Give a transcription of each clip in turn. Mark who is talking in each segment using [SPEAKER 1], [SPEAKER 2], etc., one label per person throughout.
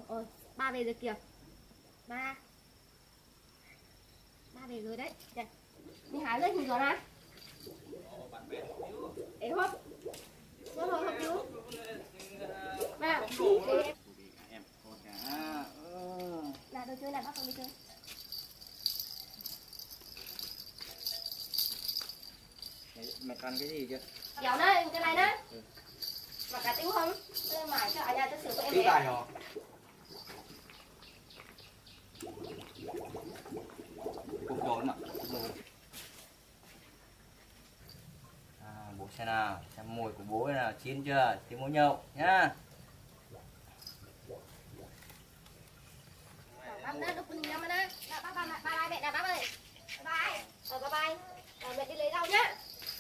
[SPEAKER 1] Ôi, ba về rồi kìa. Ba về rồi đấy. Đây. Đi hái lên hình rồi nè. Ê hộp. Hộp hộp chú. Ba.
[SPEAKER 2] Em con cả.
[SPEAKER 1] Là đồ chơi là bác con đi chơi.
[SPEAKER 2] Mày cần cái gì chưa?
[SPEAKER 1] Kéo đây, cái này đấy. Mà cá tính không? Tôi mải cho ở nhà tôi sửa cho em
[SPEAKER 2] Tí
[SPEAKER 1] bé.
[SPEAKER 2] tài hả? Cục trốn mà. Bố xem nào, xem mùi của bố nào, chín chưa? Chín bố nhậu nhá.
[SPEAKER 1] Bác nữa, đục mình nhắm nữa. Bye bye mẹ nè bác ơi. Bye bye. Bye bye. Mẹ đi lấy rau nhá.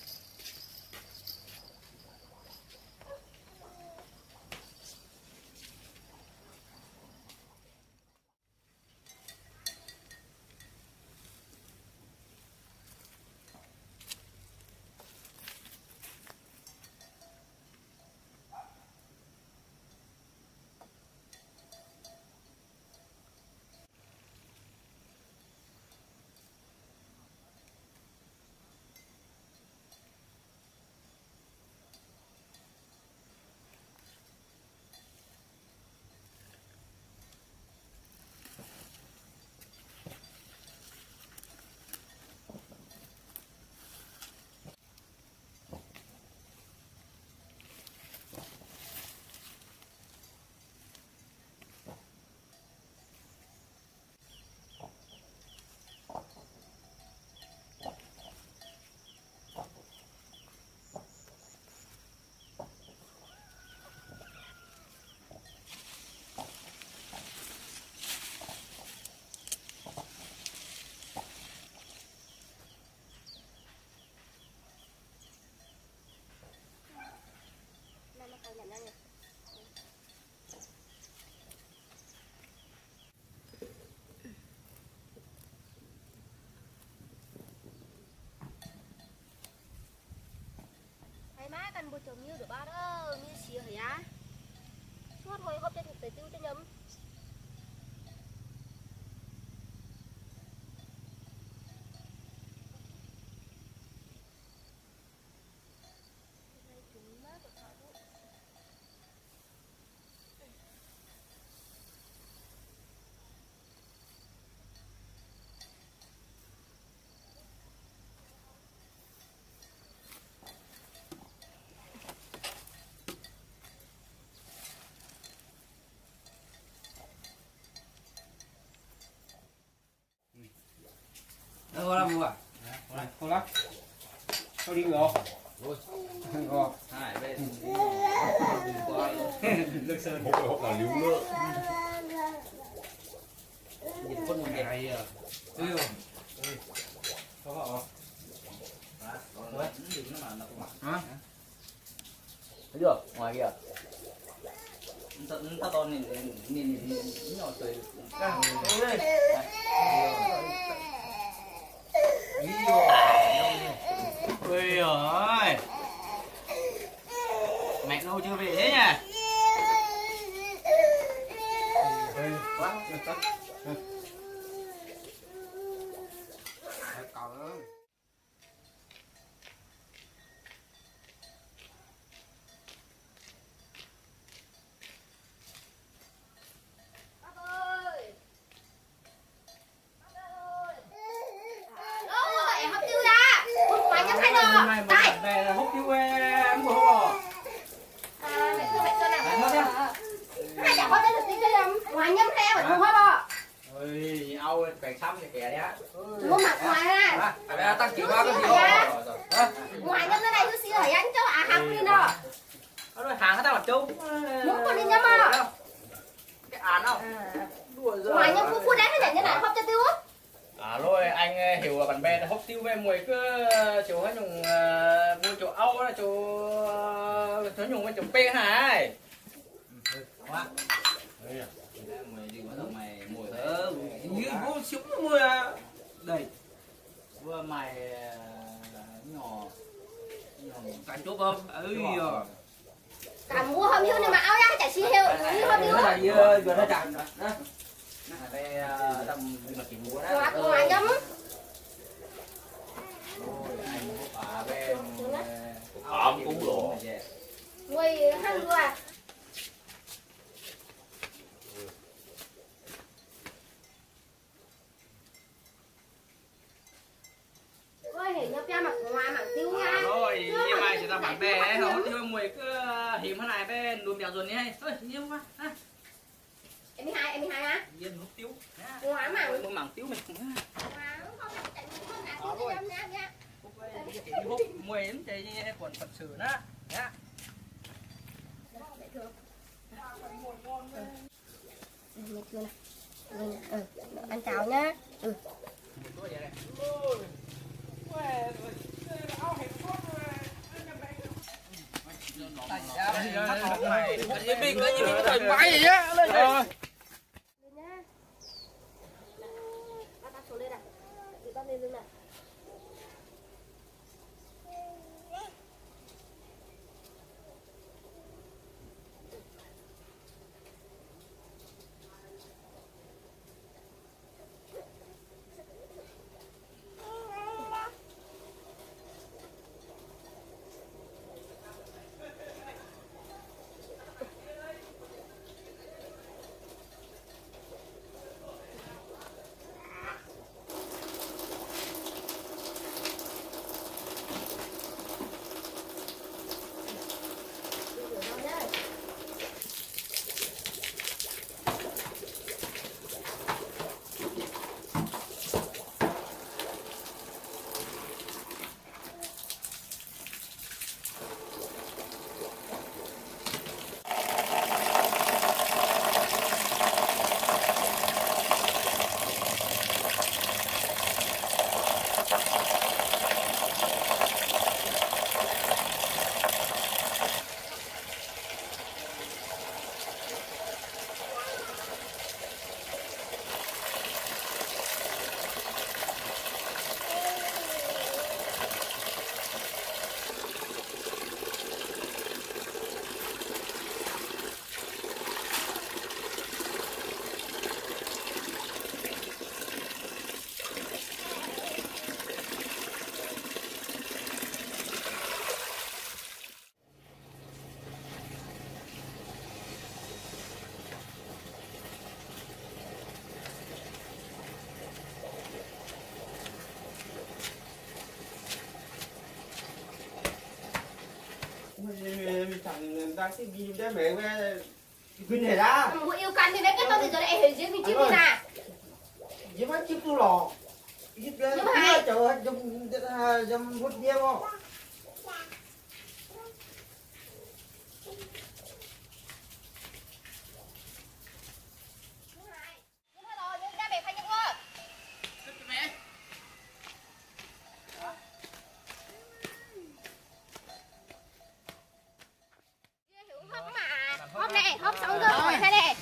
[SPEAKER 1] Má cần một chồng như được ba đó như xìa hả? Suốt hồi hộp trên thực tế tiêu cho nhầm.
[SPEAKER 2] Đâu làm mua à? Không lắm. Sao đi ngược? Rồi. Ngược. Hai bên. Nước sơn.
[SPEAKER 3] Hộp là liếu nước.
[SPEAKER 2] Nhiệt quân một ngày à? Chưa. Có họ. Đấy. Hả? Thấy chưa? Ngoài kìa. Ta to nhìn nhỏ tuổi. Đây. Ôi ơi, mẹ đâu chưa về thế nhỉ? Quá. Về hút tiêu em của họ.
[SPEAKER 1] Mẹ thưa mẹ cho nào. Hai chả có tên được tính cho nhầm. Ngoài nhâm theo phải không hả?
[SPEAKER 2] Ôi, ao phải xăm cái kẻ đấy á.
[SPEAKER 1] Mua mặt ngoài ha.
[SPEAKER 2] À, tăng chịu bao cái gì đó.
[SPEAKER 1] Ngoài nhâm cái này cứ xí hỏi anh cho hàng đi nó.
[SPEAKER 2] Nó hàng ta làm chung.
[SPEAKER 1] Muốn con đi nhâm à?
[SPEAKER 2] Cái án không?
[SPEAKER 1] Ngoài nhâm khu đấy hay như này không cho tiêu á.
[SPEAKER 2] Rồi anh hiểu là bạn bè hốc tiêu về mùi cứ chỗ hết nhung mua chỗ Âu là chỗ nhung bên chỗ P này. Quá. Mùi gì mà mày mùi thế như vô súng mùi à. Đây. Vừa mày nhỏ cả chốt không? Cả mua không hiu nhưng mà áo ra chả chi hiu. là vừa nó chạm đó. Đây tầm mà chỉ muốn đó.
[SPEAKER 1] Ngoài nhắm.
[SPEAKER 3] Cũng lộ.
[SPEAKER 1] Quỳ hai người. Ôi hình như cha mặc ngoài mặc tiêu nha.
[SPEAKER 2] Rồi, nhưng mà chỉ là bạn bè ấy, họ tiêu mùi cứ hiểm thế này bên đùm bèo dồn như hay. Thôi, nhiều quá.
[SPEAKER 1] Em 12 á.
[SPEAKER 2] Yên hút tiêu.
[SPEAKER 1] Ngoài mà.
[SPEAKER 2] Một mảng tiêu mình cũng hút mùi đến chạy như quần Phật sử đó. Nhá.
[SPEAKER 1] Anh chào nhá.
[SPEAKER 2] Mình có gì thoải mái gì á. Lên đây.
[SPEAKER 3] Mình chẳng đang cái gì đấy mẹ cái này ra.
[SPEAKER 1] Một yêu căn thì đấy cái tôi thì giờ lại hình dưới mình chip đi nè.
[SPEAKER 3] Với mấy chiếc tu lò. Chiếc trời dầm hút bia không?
[SPEAKER 1] Hop này, hop xong rồi hỏi thế này.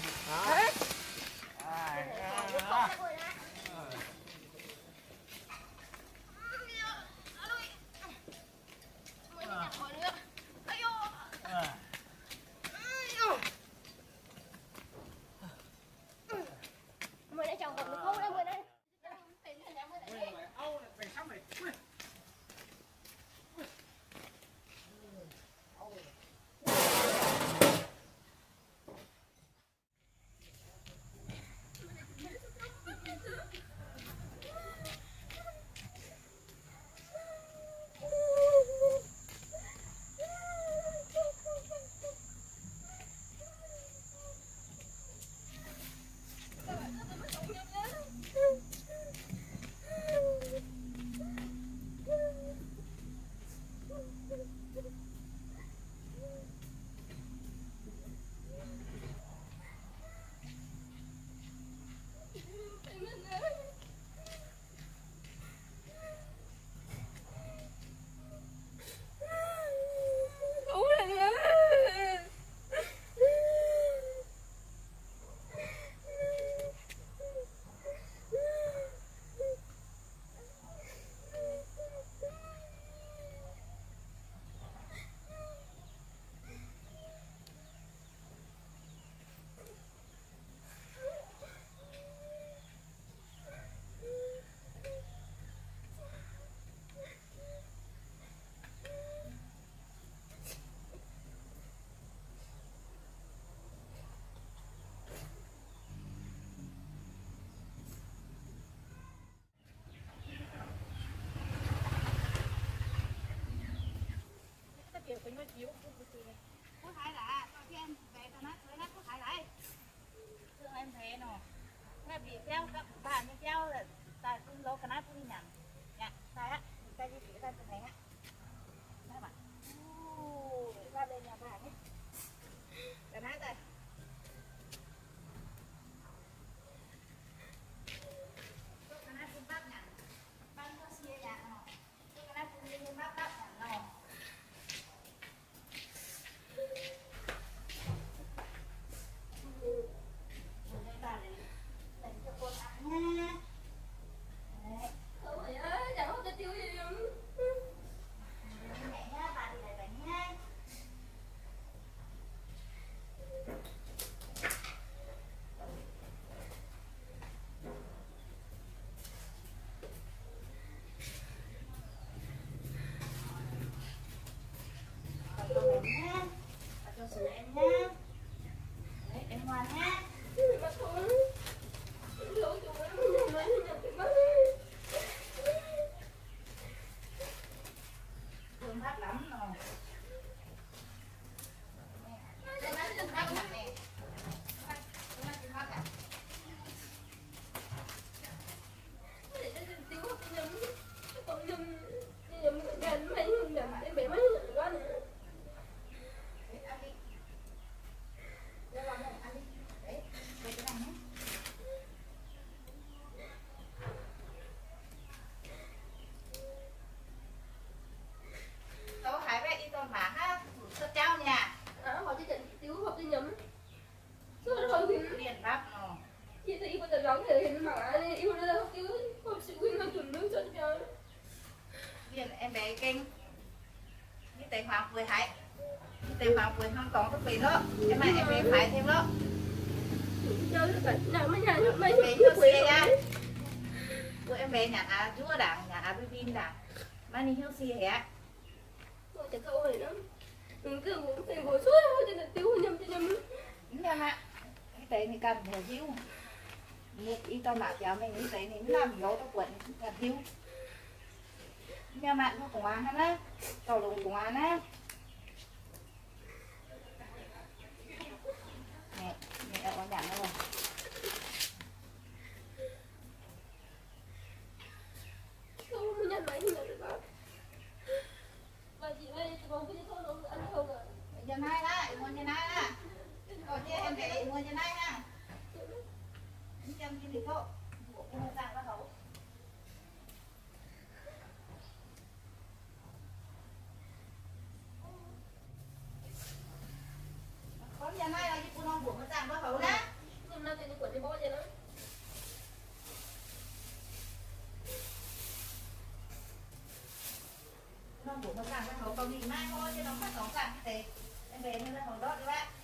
[SPEAKER 1] pháp nó
[SPEAKER 4] chị thấy yêu tự giống thì mà anh yêu nó đâu yêu không sự quyên hơn tuần nước cho cho
[SPEAKER 1] viên em bé kinh như tài khoản vừa hại như tài khoản vừa không còn cái gì nữa em mà em bé phải thêm đó
[SPEAKER 4] chơi nó phải nào mấy nhà mấy
[SPEAKER 1] em bé chưa xe nha của em bé nhà chúa đảng nhà bim đảng mà đi hiếu xe hả
[SPEAKER 4] rồi chẳng câu này nữa cứ thì ngồi suốt cho nên tiêu nhầm
[SPEAKER 1] đúng không ạ cái tế này cần nhiều hiếu một ít tao bảo cháu mình cái tế này nó làm gió nó quẩn cần hiếu nhà bạn nó cũng ăn á tàu lùng cũng ăn á mẹ đã có nhận rồi
[SPEAKER 4] không có nhận máy thì là được không mà chị ơi còn cái con nó ăn không à
[SPEAKER 1] nhân hai đó mua nhân hai đó còn chứ em để mua nhân hai ha trăm cái gì thôi bộ mua sang nó hậu con nhân hai là cái cô non bộ nó sang nó hậu đó
[SPEAKER 4] nhưng nó thì nó quẩn đi bao giờ đó
[SPEAKER 1] non bộ nó sang nó hậu còn gì mai thôi chứ nó phát tổng sang cái em về nên nó hậu đó đi bác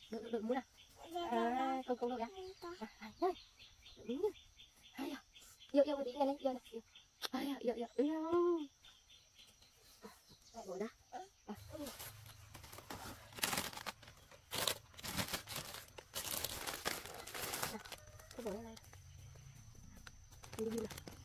[SPEAKER 4] được muốn nào. Không được nhá. Yêu một tí này, yêu này. Yêu. Bỏ ra. Cái bỏ này. Đi nào.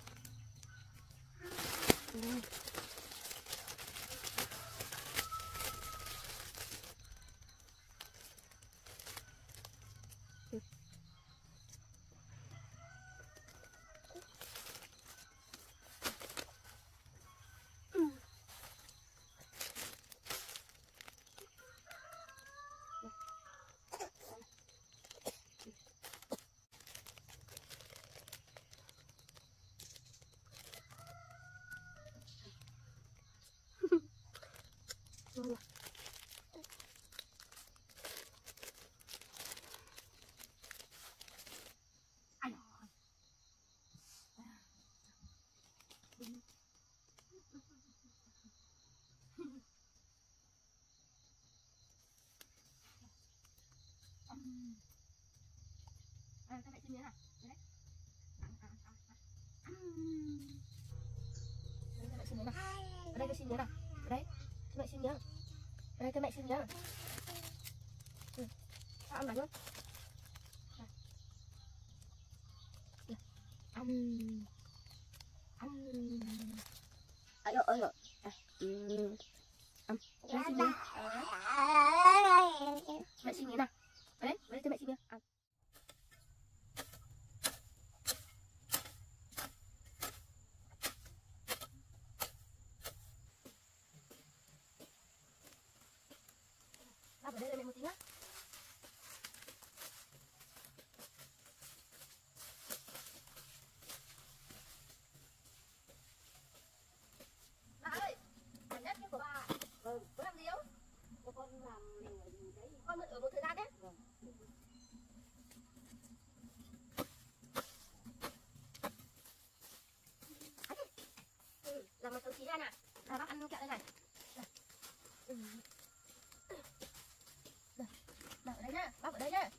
[SPEAKER 4] Các bạn xin nhớ nào. Đấy. Các bạn xin nhớ nào. Ở đây tôi xin nhớ nào. Đấy. Các bạn xin nhớ. Ở đây các bạn xin nhớ. Sao ăn bánh không? Ơi. Đây xin nhớ. Bạn xin nhớ nào. Ở đây các bạn xin nhớ. Ở đây mẹ một tí nhá. Bà ơi, cảm nhất của bà. Có làm gì không? Con làm đấy. Con ở một thời gian đấy. Làm một số chí ra nè. Bác ăn kẹo đây này. Bác ở đây nhá, bác ở đây nhá.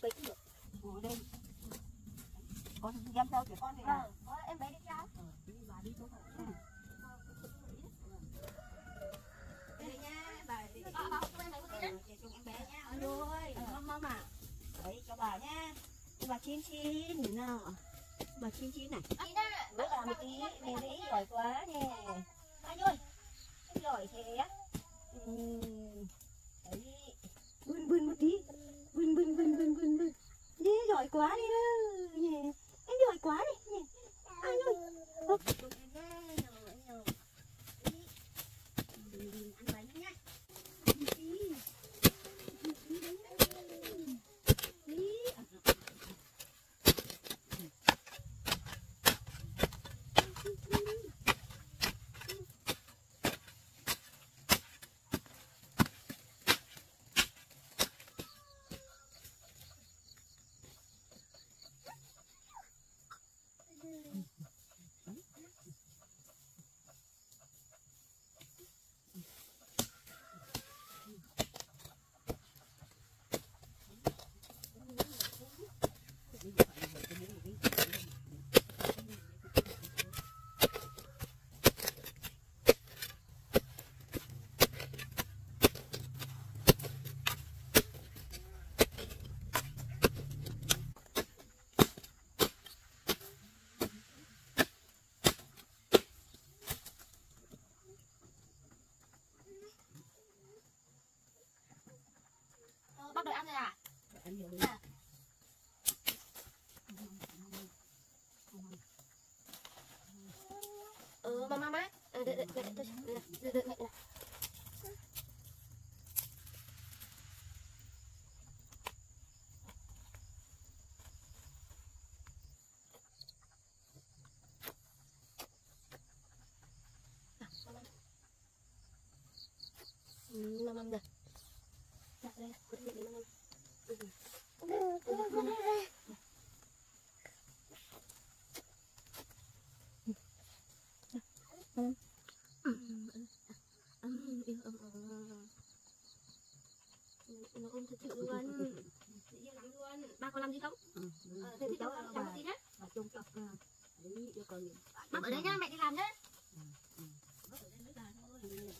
[SPEAKER 4] vậy cũng được.
[SPEAKER 1] Ngồi đây. Con dám theo trẻ con này à?
[SPEAKER 4] Em bé đi theo.
[SPEAKER 1] Đi bà đi chỗ này. Đây nha, bà đi.
[SPEAKER 4] Bảo cho em bé một tí đấy.
[SPEAKER 1] Cho em bé nha. Ôi ơi, mama mà. Đấy cho bà nha. Bà Chín Chín thế nào? Bà Chín Chín này.
[SPEAKER 4] Chị nè.
[SPEAKER 1] Bữa làm một tí, nè đấy giỏi quá nè. Anh ơi, em giỏi thế á. Đấy. Bươn một tí. Bươn. Đi giỏi quá đi đó. Nhỉ. Em giỏi quá đi. Nhỉ. Anh ơi. Ăn bánh nhá.
[SPEAKER 4] Bác đợi ăn rồi à?
[SPEAKER 1] Ăn nhiều đi.
[SPEAKER 4] Mama. Đợi mẹ. Mama được. Dạ đây, có thể mama. Nó ôm thật sự luôn. Tự nhiên lắm luôn. Ba con làm gì không? Thế thì cháu làm một tí nhé.
[SPEAKER 1] Bà trông chọc đấy yêu cầu nhiều.
[SPEAKER 4] Bác ở đây nhá, mẹ đi làm nhé.
[SPEAKER 1] Bác ở đây với bà thôi.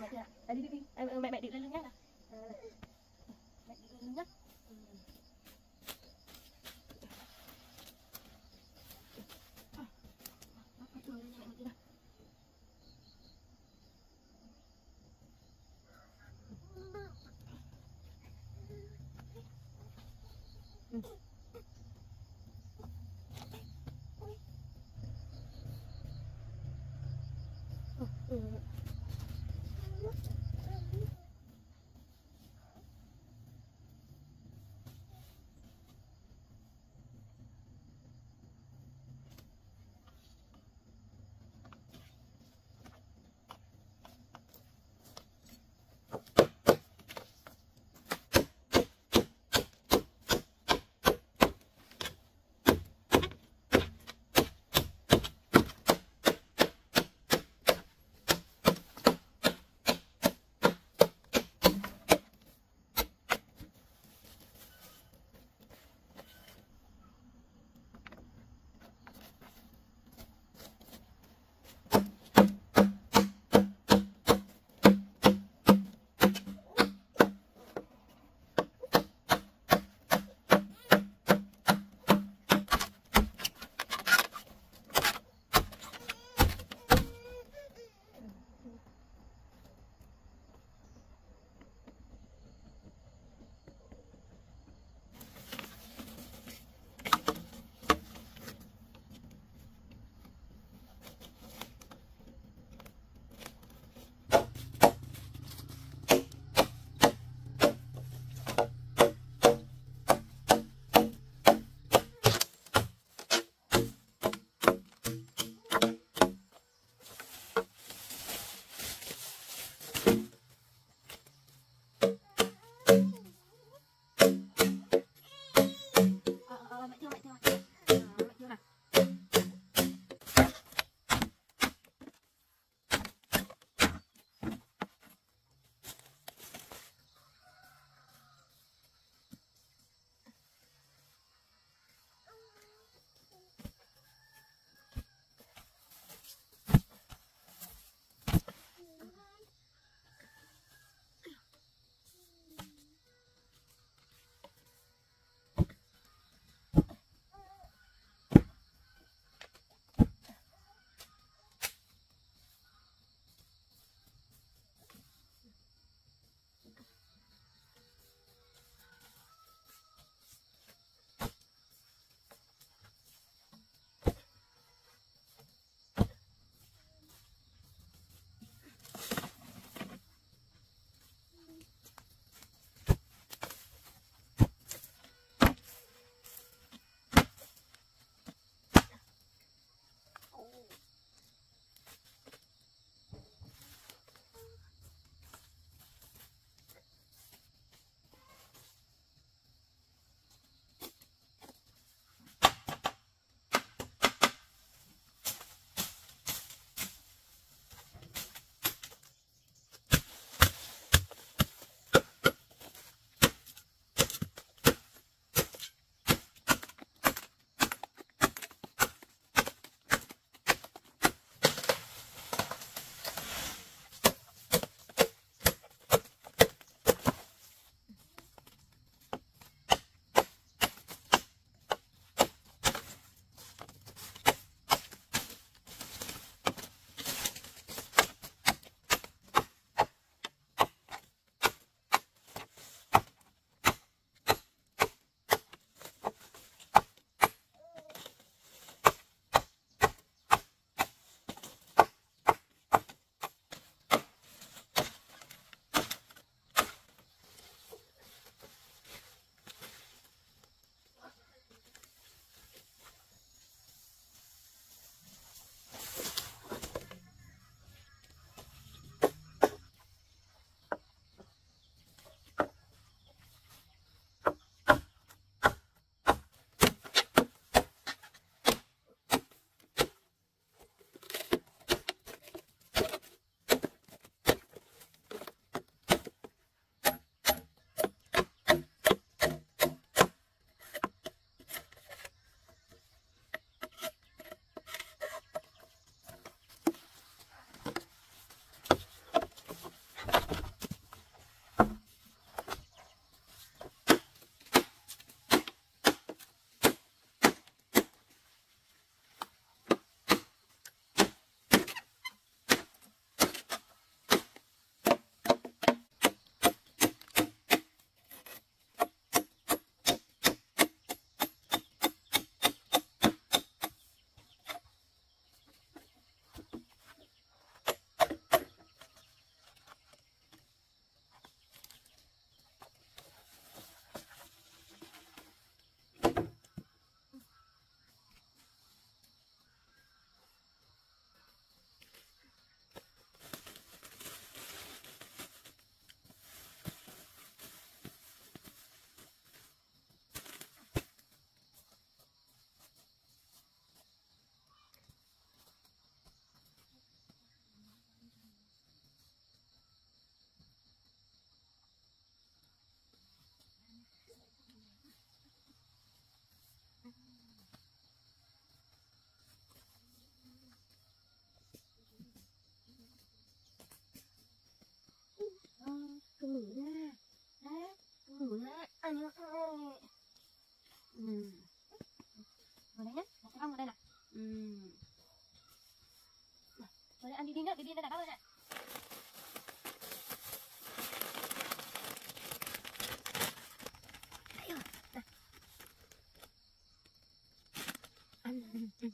[SPEAKER 4] mẹ chưa? Đây đi. Mẹ đi lên lưng nhá. Mẹ đi lên lưng nhá.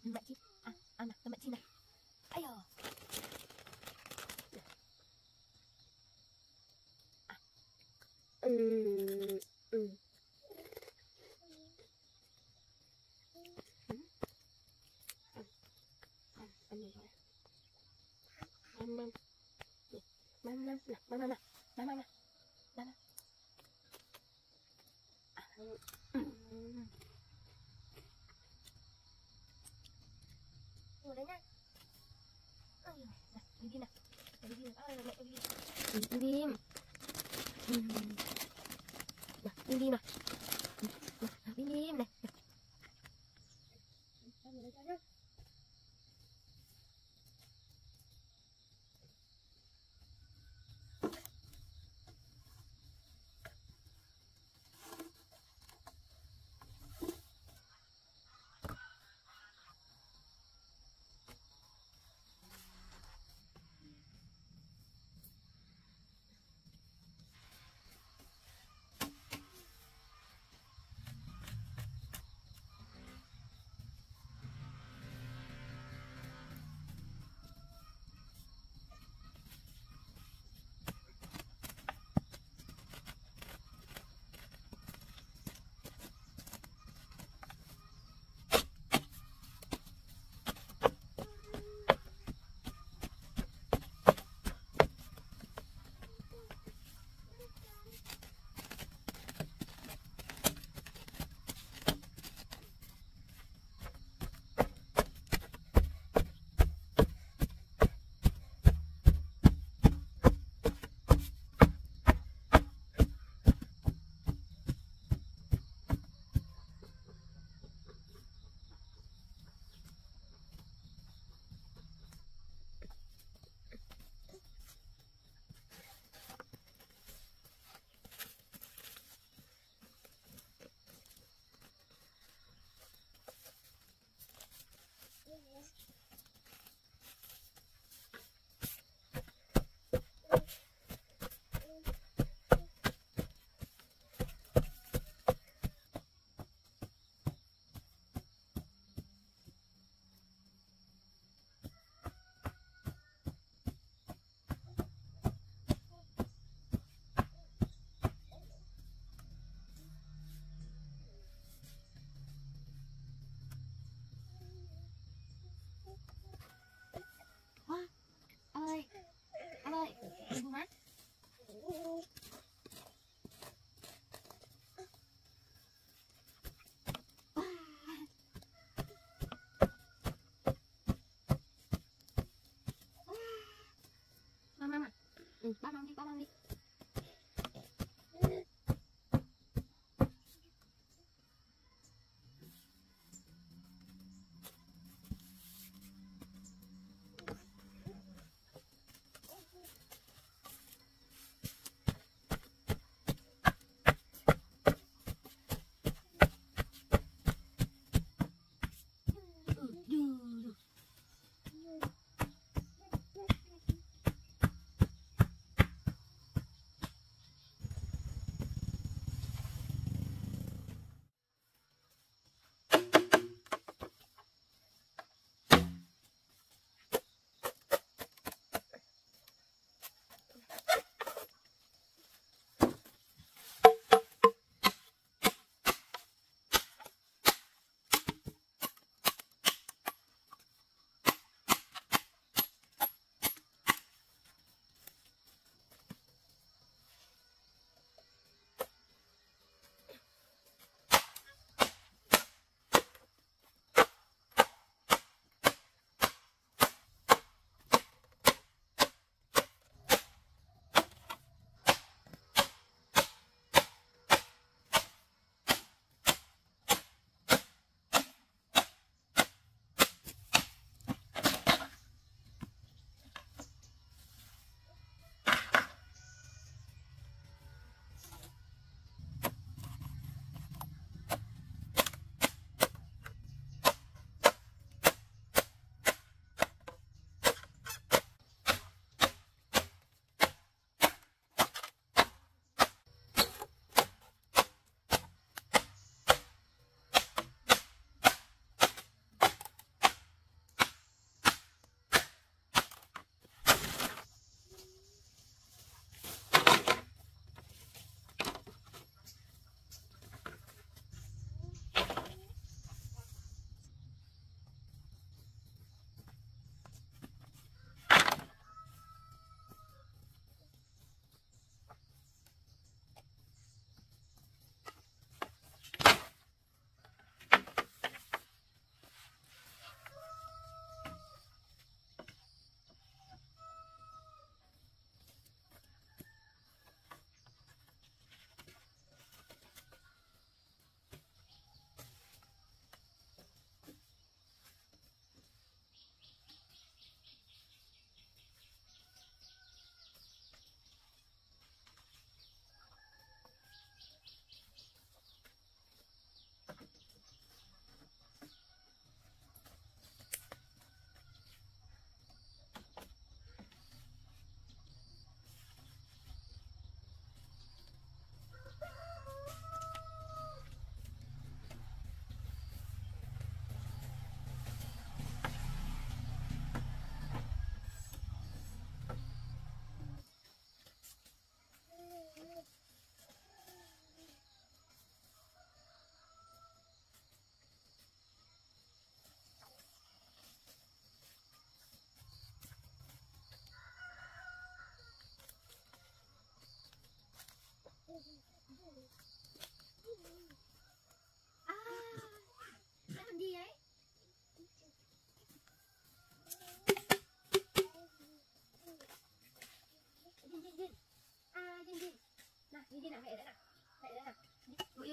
[SPEAKER 4] mẹ chim ăn nào mẹ chim này ai giờ ngồi đấy nha. Đi nào. Đi đi nào. Mẹ đi. Đi đi. Đi đi nào. Đi đi này. Ngồi đấy cho nhá. Anh ơi, đừng mắt. Mama, ba mang đi.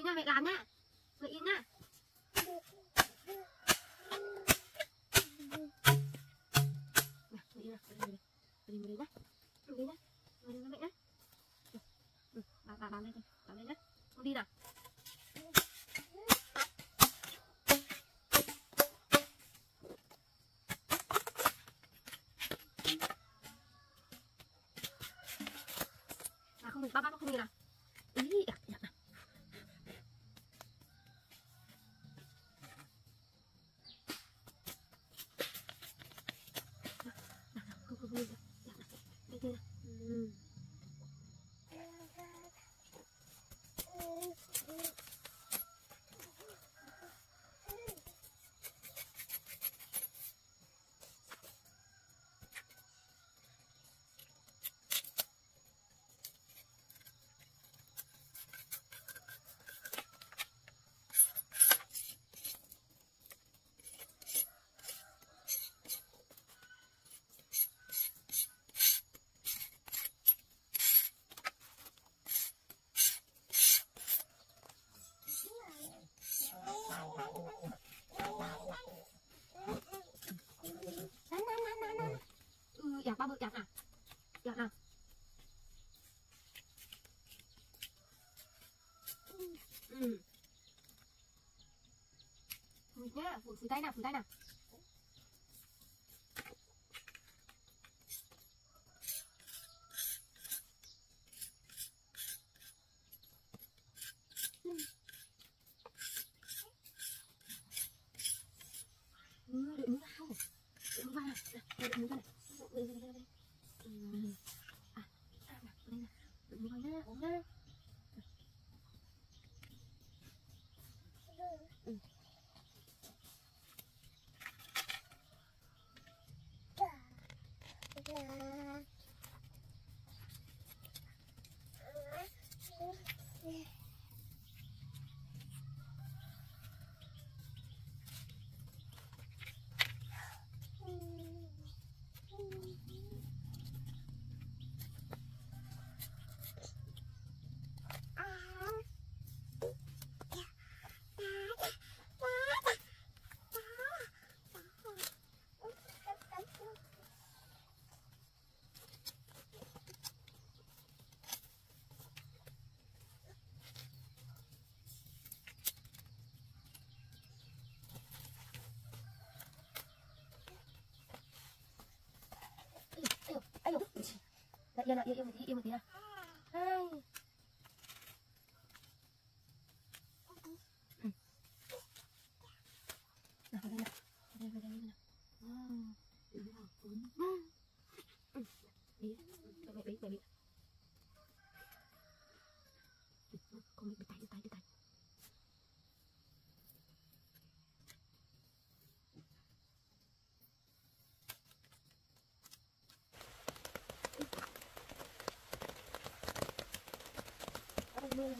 [SPEAKER 4] nha, mẹ làm nha. Mẹ yên nha. Mẹ yên nào, đi nhá. Đi nhá. Đi nhá mẹ nhá. Bà lên đi, bà lên nhá. Con đi nào. À không được, ba không được nào. Ý, đặt nào. Không được. Đây kia nào. Giặt ba bự giặt nào. Giặt nào. Phủi nhá, phủi tay nào, phủi tay nào. Đợi mũi vào. Đợi mũi vào nào. Đợi mũi vào này. À, đây này. Đợi mũi vào nhá, uống nhá. Yên nào, yên một tí nào. Hai. Nào, vào đây nào. Vào đây nào. Đi, cho mẹ bị. Con bị tay. Mưa.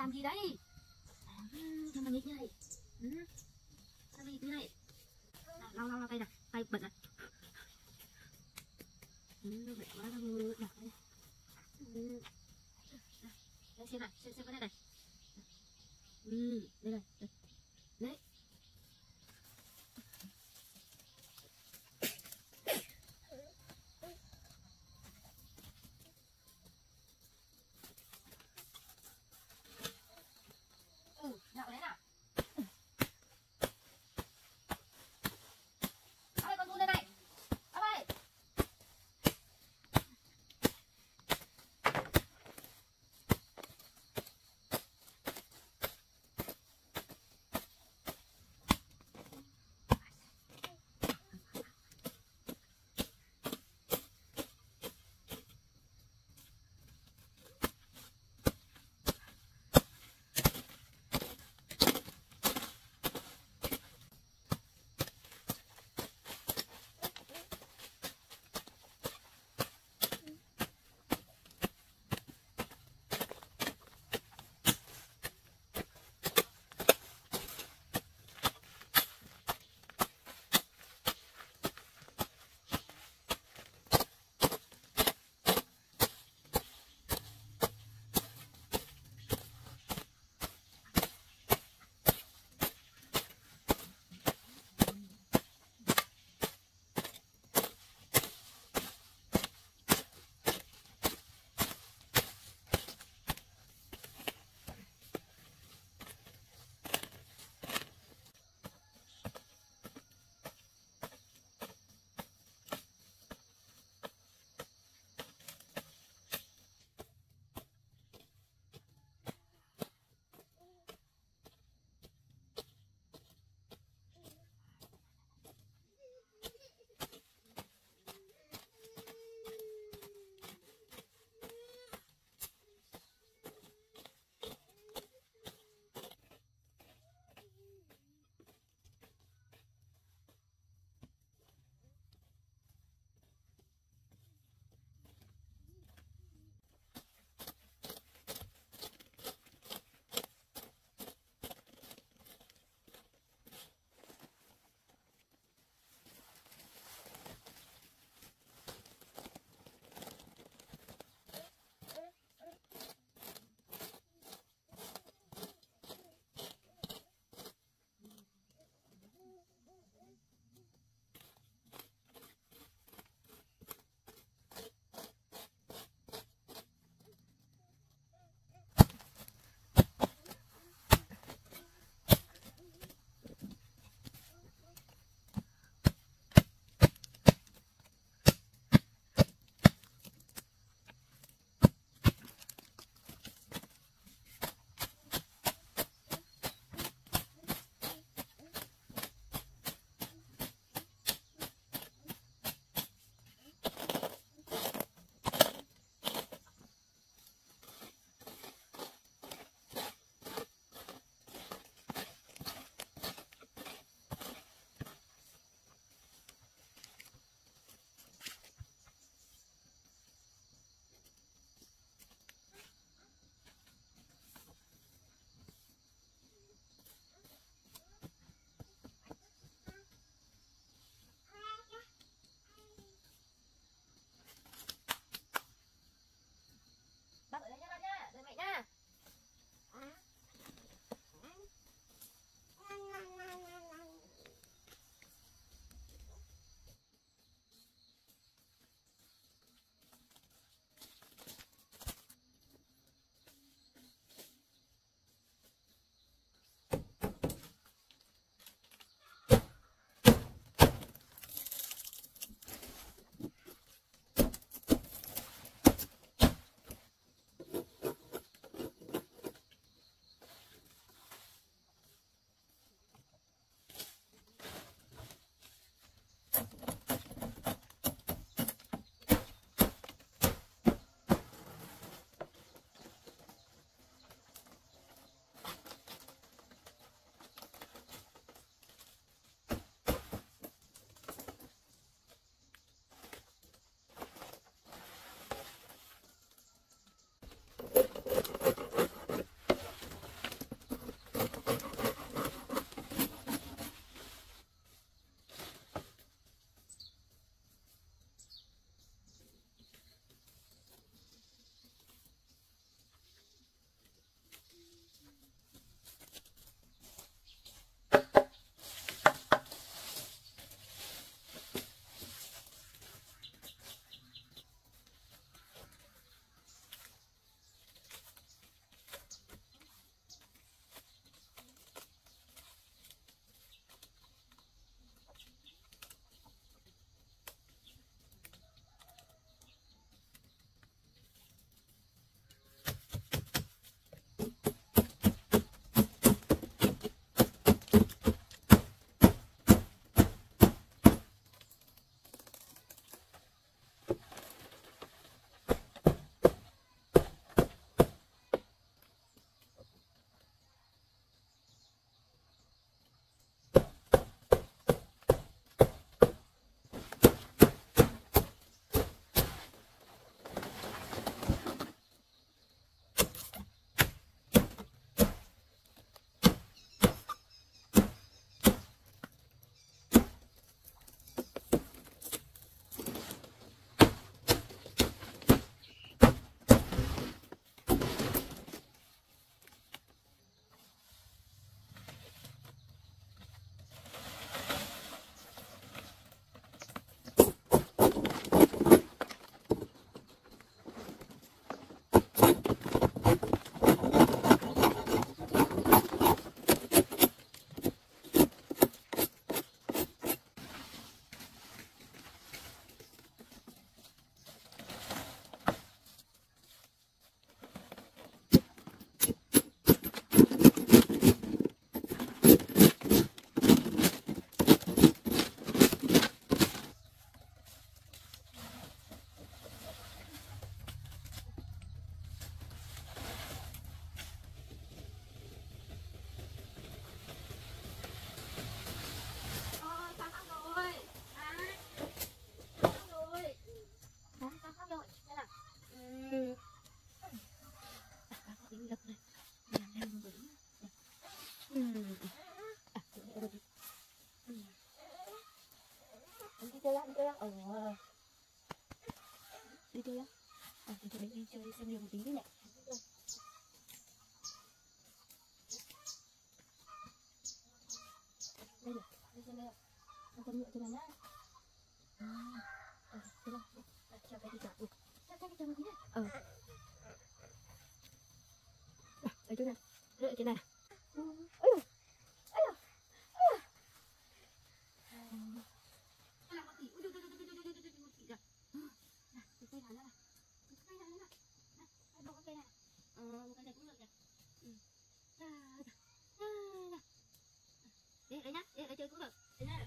[SPEAKER 4] làm gì đấy? Sao mà nghịch như này? Sao mà nghịch như này? Lau tay nè, tay bẩn này. Bẩn quá, đâu đỏ đây. Đây xem này, xem cái này này. Đây này, đấy. Dạo đấy nào. Ơi, con run đây này. Ơi. Đi chơi á, đi chơi á. Đi chơi á. Đi chơi xem nhiều một tí đi nè. Đây này, đi xem đây ạ. Con nhựa trên này nhá. Thế nào? Cho cái đi chọn. Cho cái cho một tí này. Ở chỗ này. Ở chỗ này. Ôi. Đấy nhá, đấy chơi cũng được. Đấy nhá.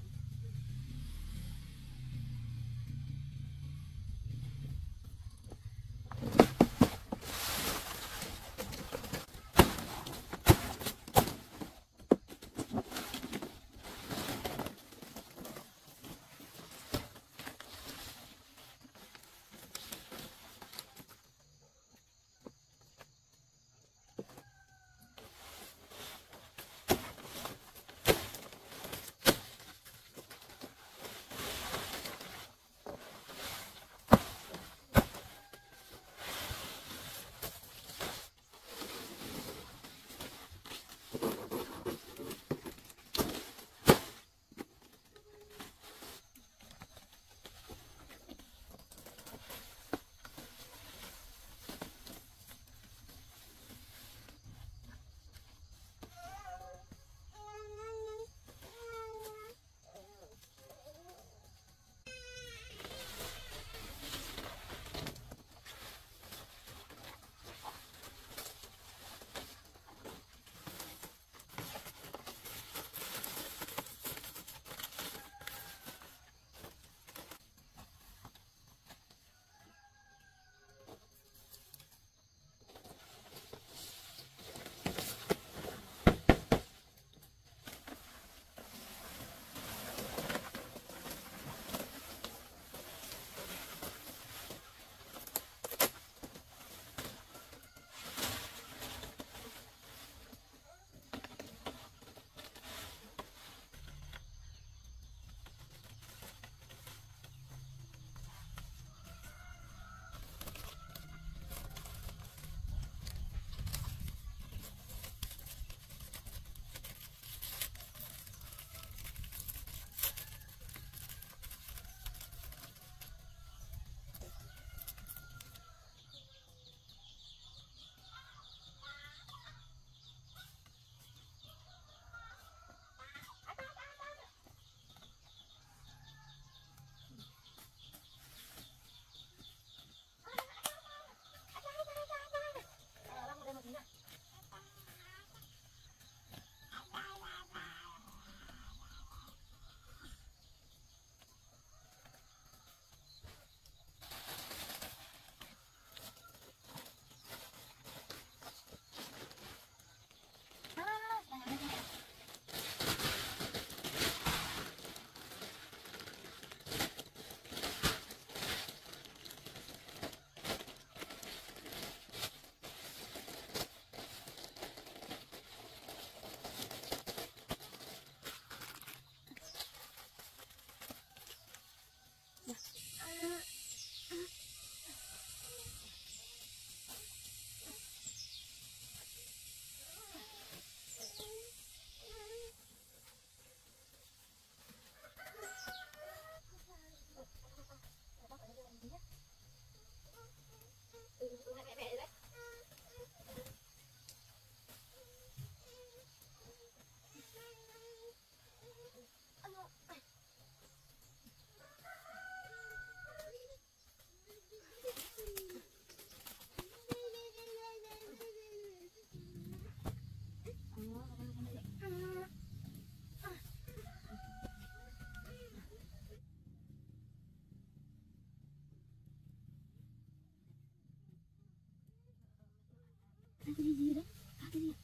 [SPEAKER 4] Cái gì đấy? Cái gì?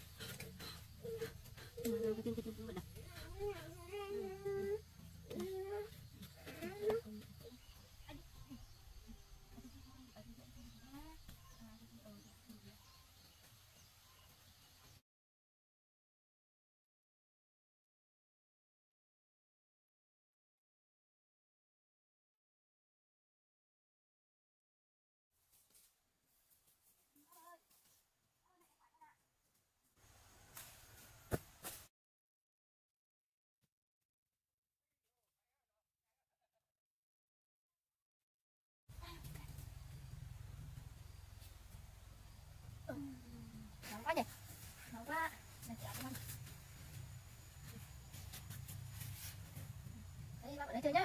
[SPEAKER 4] Cái gì? chơi nhá.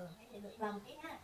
[SPEAKER 4] để được lòng tí ha.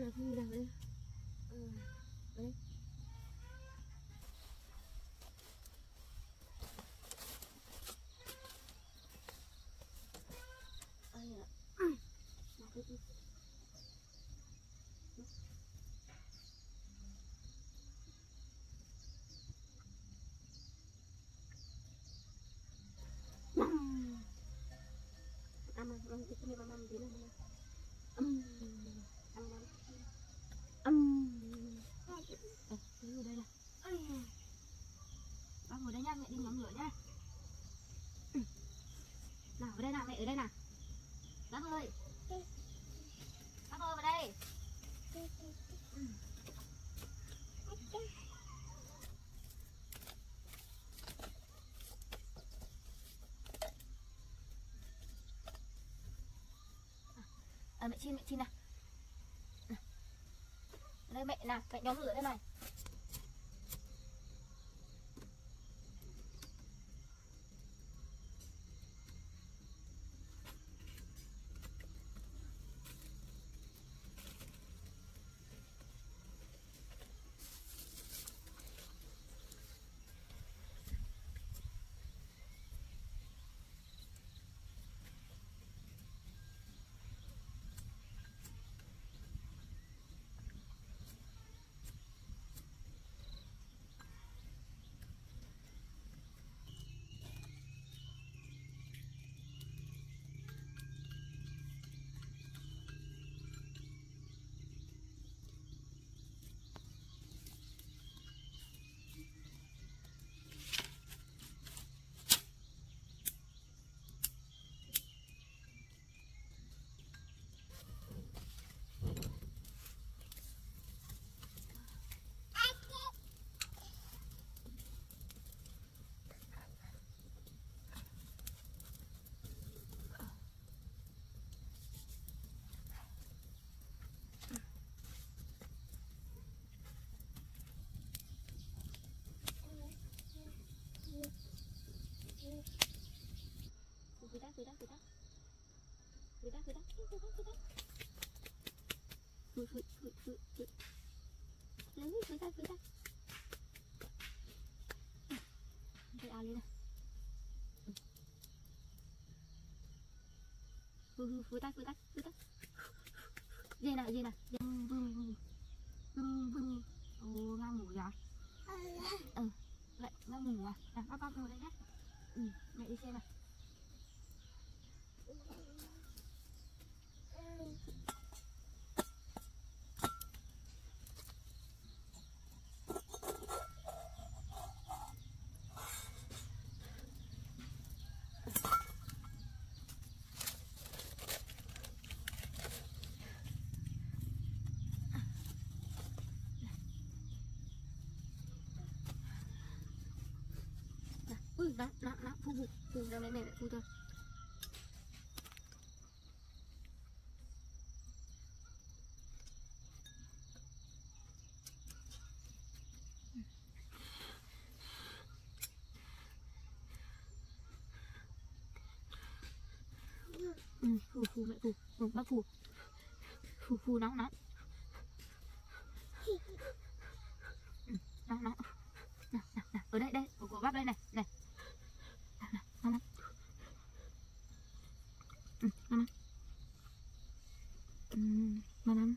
[SPEAKER 4] Là vui nào đây. Đấy. Ai ạ. Đây là bác ngồi đây nha, mẹ đi nhóm lửa nha. Nào vào đây nào, mẹ ở đây nào. Bác ơi, bác ơi vào đây. Mẹ Chin nào. Ở đây mẹ nào, mẹ nhóm lửa đây này. Vui đắt. Đây ao lên này. Vui đắt. Dê nào. Vâng. Ồ, ngang ngủ rồi. Vậy, ngang ngủ à? Nào, bác ngồi đây nhé. Mẹ đi xem nào. Ui, đó, phu ra mẹ lại phu thôi. Phu mẹ phu, bác phu nóng. Nóng. Nào. Ở đây, của bác đây này. Nào. Nóng. Nóng.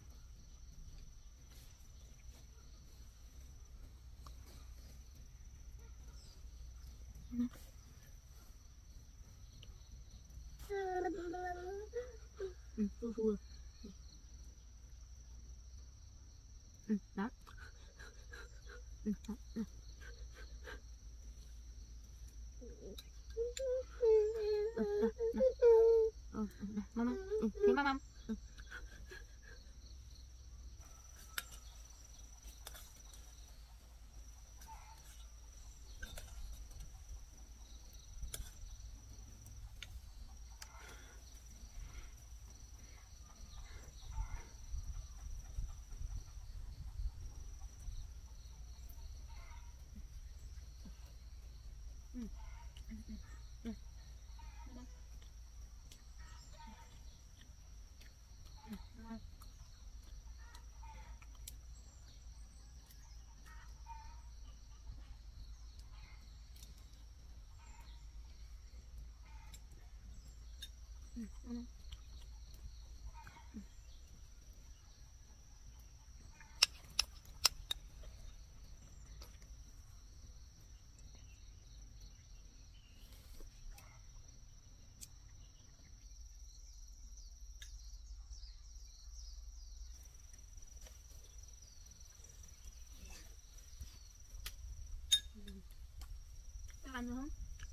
[SPEAKER 4] Phu. Đó. Mama. Thế mama. ăn được không?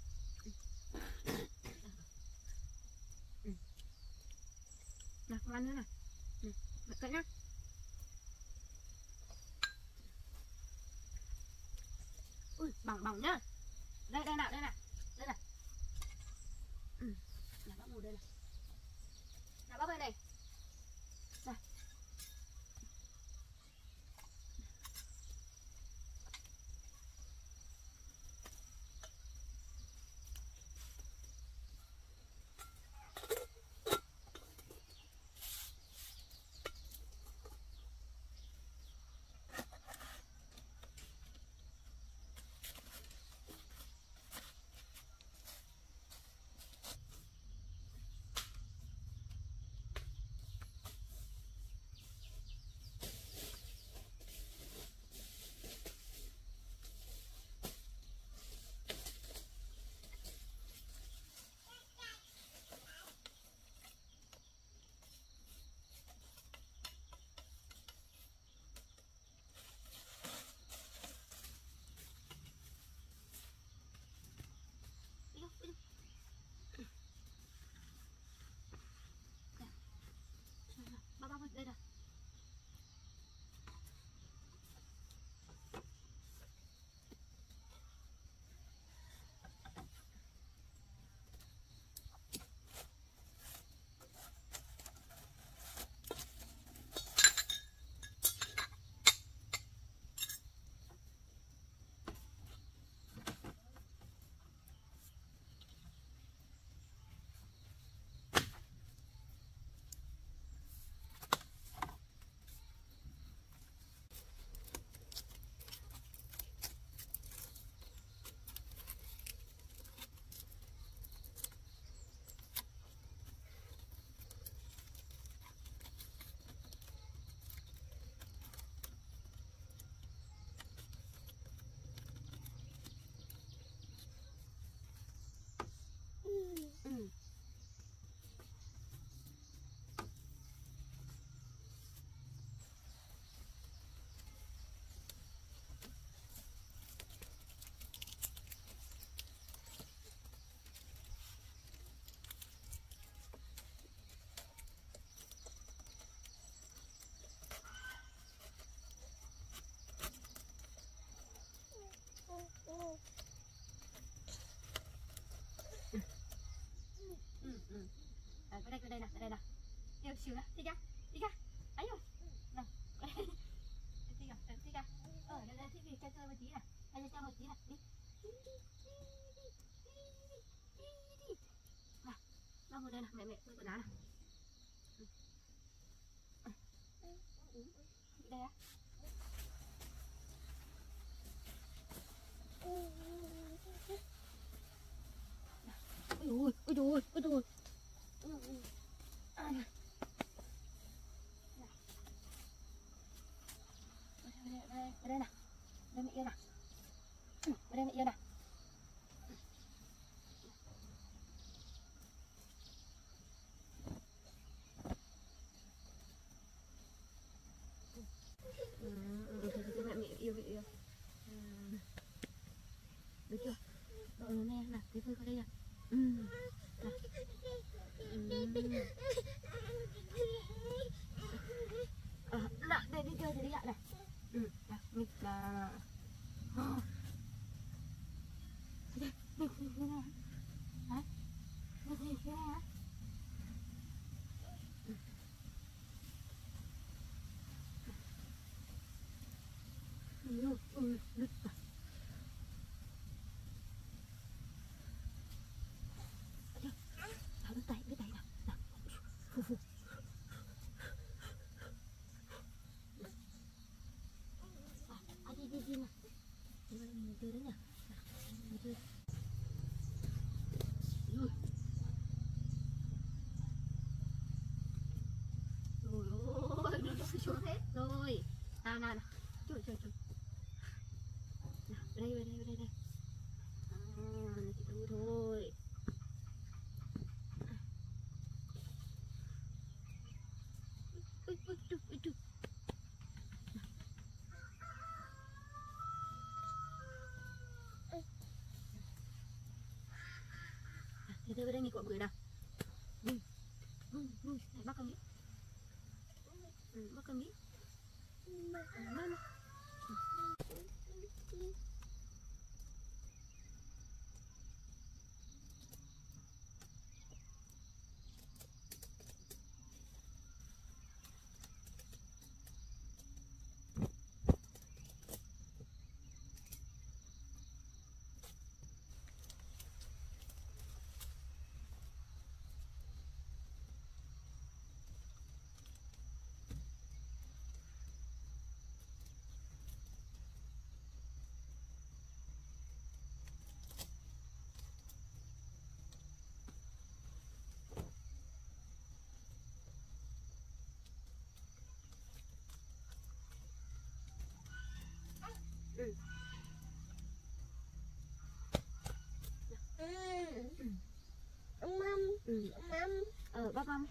[SPEAKER 4] Nào, con ăn nữa nào. Mẹ cậy nhá. Ui, bỏng bỏng nhá. Đây đây nào, đây nào. Đây nào. Nào bác ngồi đây này. Nào bác ơi này. Này. Đây nào. Cái đây nào, yêu xíu nào, đi ra, ấy rồi, nào, đi ra, đây thích đi chơi một tí này, chơi một tí này, đi, nào, bao ngồi đây nào, mẹ quên quần áo nào, đây á, ôi dồi, đây nào, đây mẹ yêu nào, đây mẹ yêu nào, mẹ yêu, được chưa, nè nào, cái phơi qua đây nào, lại đây đi chơi thì đi lại này, nghịch là đây này, đấy, đây thế này á, đứt rồi. Tháo cái tay nào, phù đi nào, mình chơi đấy nhỉ, mình chơi. nào trời trời trời đây đây đây đây chỉ đủ thôi. Thế đây nghỉ của người nào bác con nghĩ bác con nghĩ ông mâm bác mâm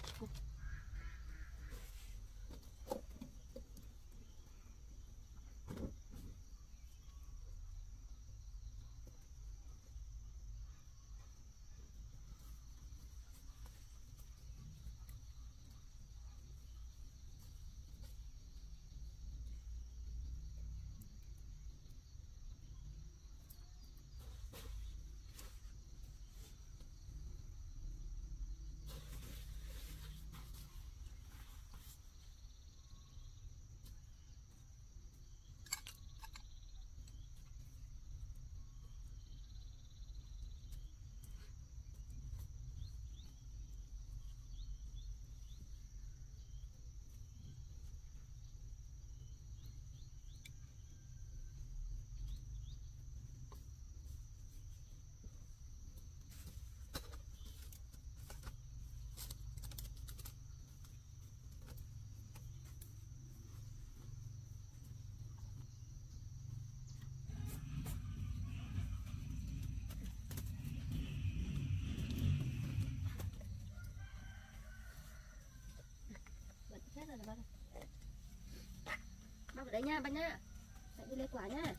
[SPEAKER 4] bác ở đây nha bác nhá, phải đi lấy quả nhá.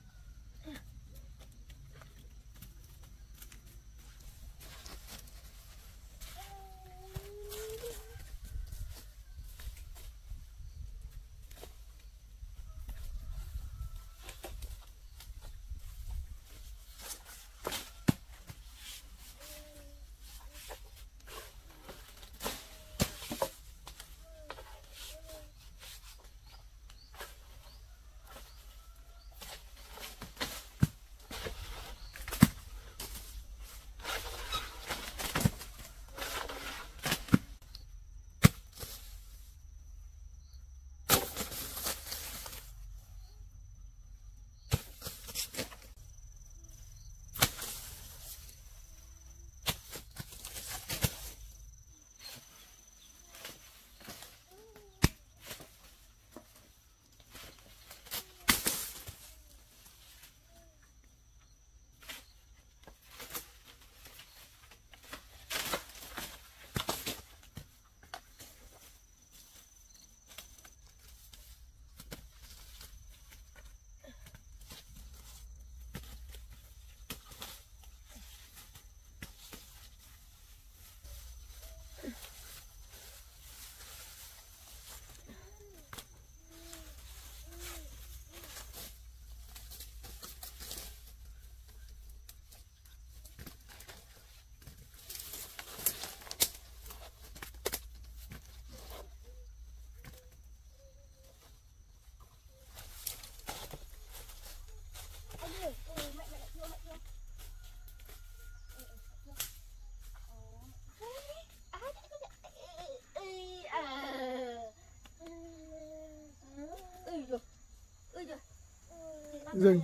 [SPEAKER 3] Dừng.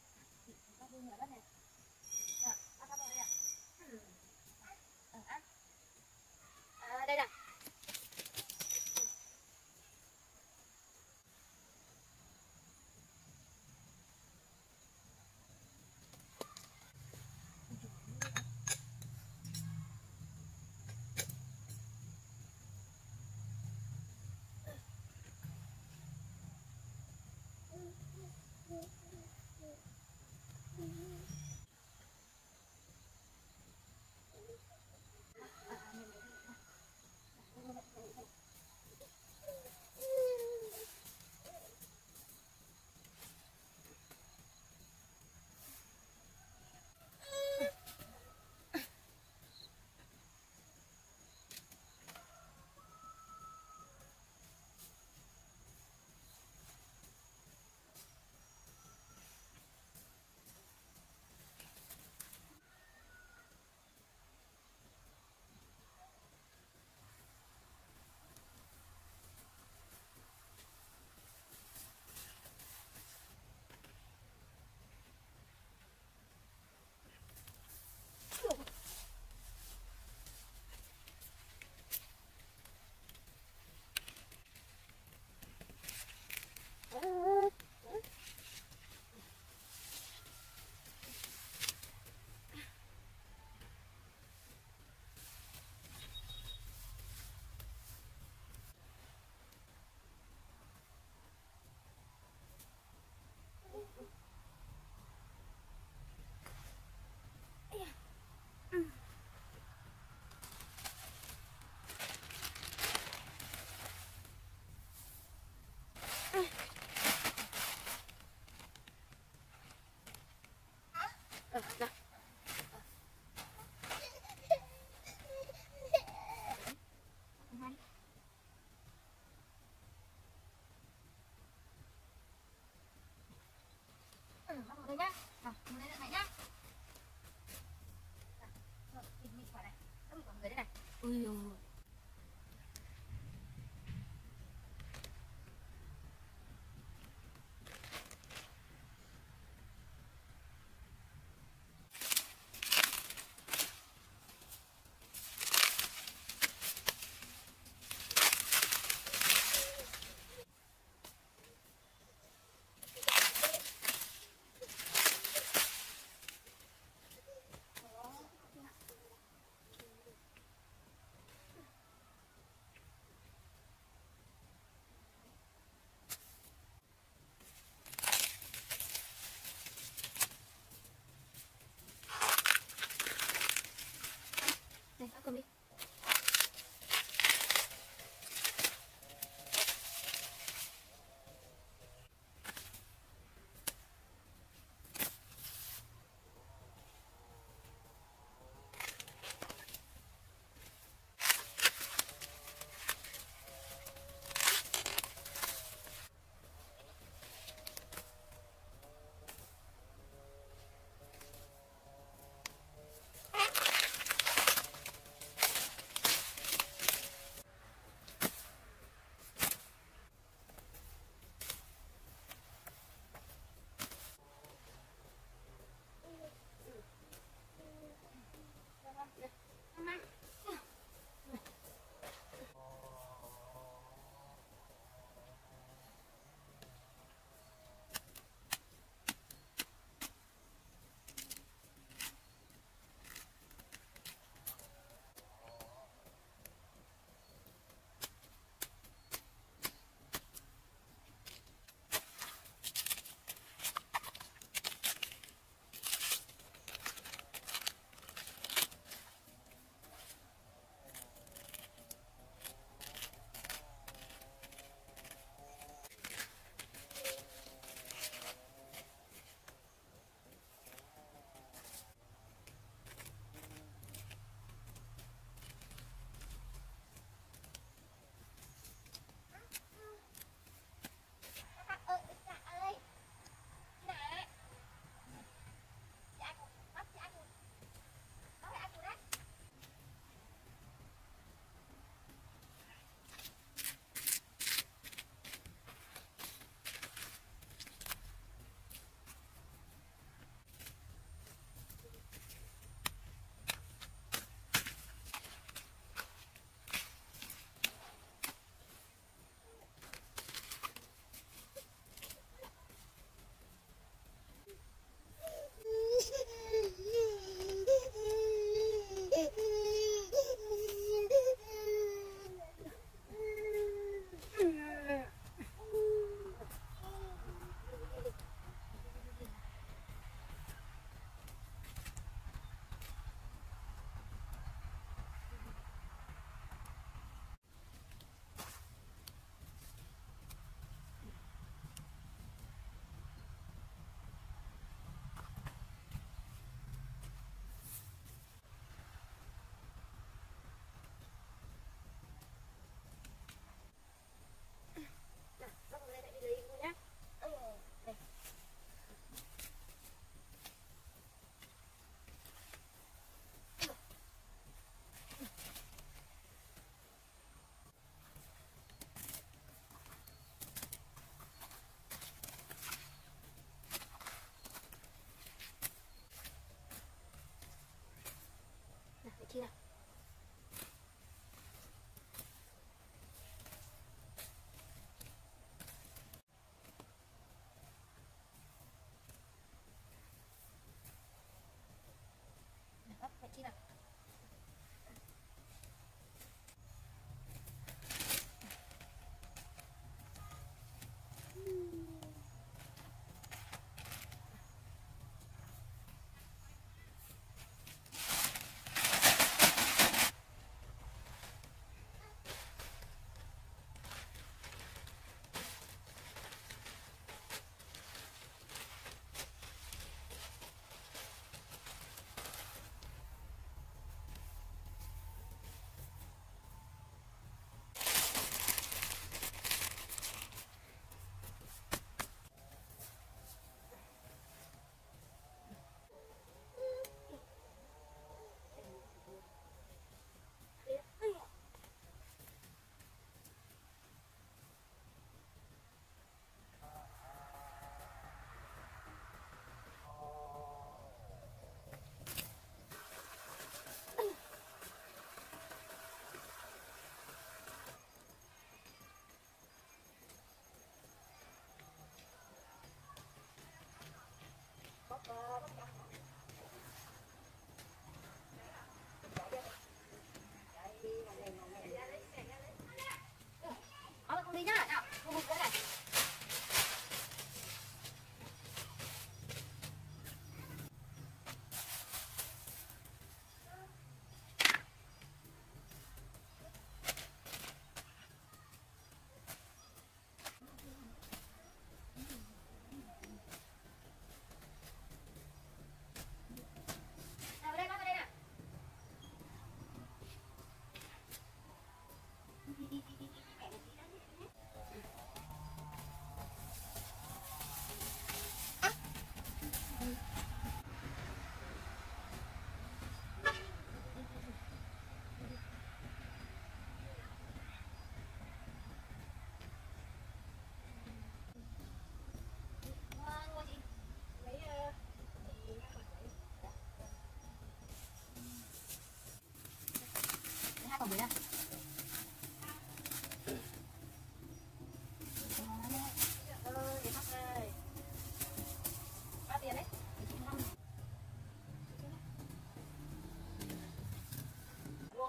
[SPEAKER 4] Đây nè. rồi nhá. Nào, ngồi đây mẹ nhá. Rồi, mình khỏi này. Nó bị mọi người đây này. Ui dồi.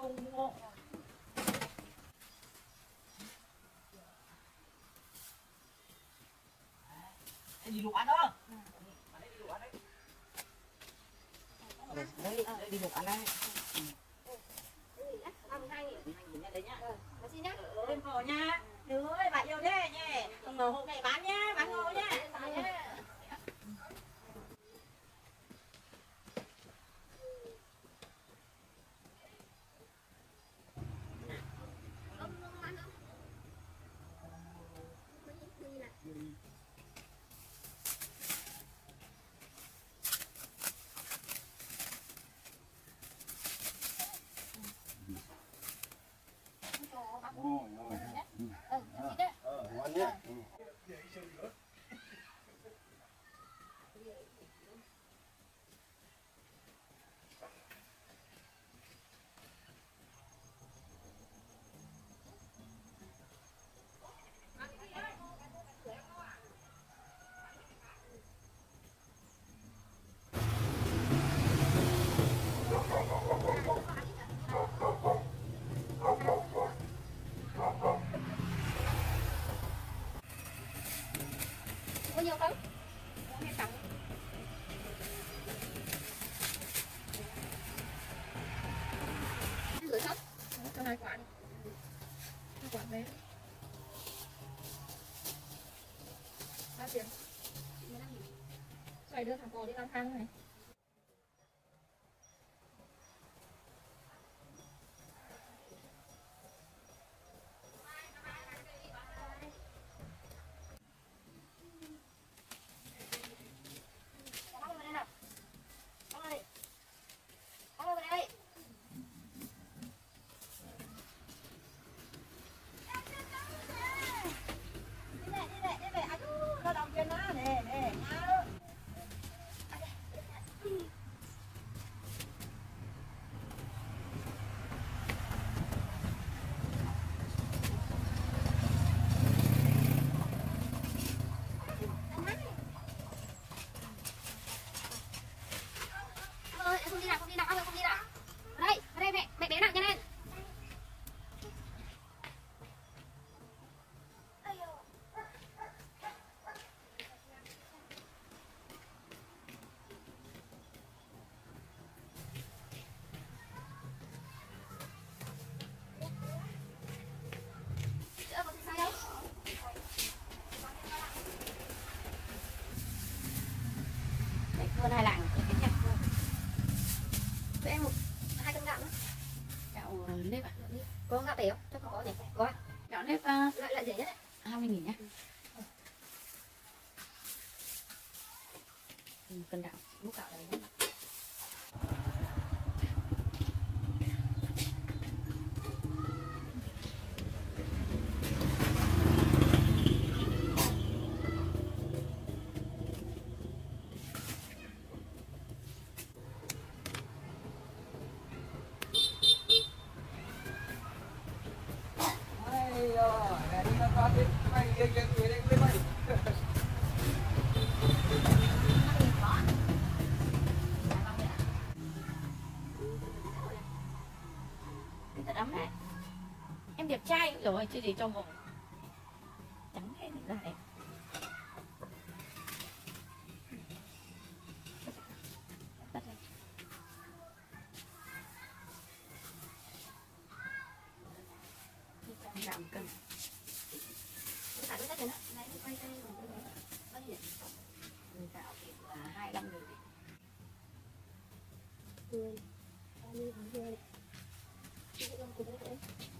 [SPEAKER 1] không ngon. Đi lụa đó. Đấy, đi lụa đây. Lên phò nha. Đứa ơi, bạn yêu thế nhé. Không ngờ hôm nay bán nhá, bán ngô nhá.
[SPEAKER 3] Ngon nhé.
[SPEAKER 4] Bao nhiêu cân? Gửi hết cho 2 quả đi. 2 quả bé. 3 tiền. Xoay đưa thằng bò đi lang thang này. Không đi nào, không đi nào, không đi nào. Ở đây mẹ, mẹ bé nào nhanh lên. Sữa có sai đâu. Đấy, hơn 2 lạng. Cho em 2 cân gạo nữa.
[SPEAKER 5] Gạo nếp ạ.
[SPEAKER 4] Có gạo béo, chắc không có nhỉ? Có.
[SPEAKER 5] Gạo nếp
[SPEAKER 4] Lại rẻ nhất đấy.
[SPEAKER 5] 20.000 nhá. Cân gạo, múc gạo này nhé. Rất ấm đấy. Em đẹp trai rồi chứ gì trong hồn. Trắng hết ra đẹp. Gạo 1 cân.
[SPEAKER 4] Cả đôi tất đấy. Này quay tay rồi. Bao nhiêu?
[SPEAKER 5] Gạo thì là 25.000.
[SPEAKER 4] 10, 30, 40. Cái con cục đấy.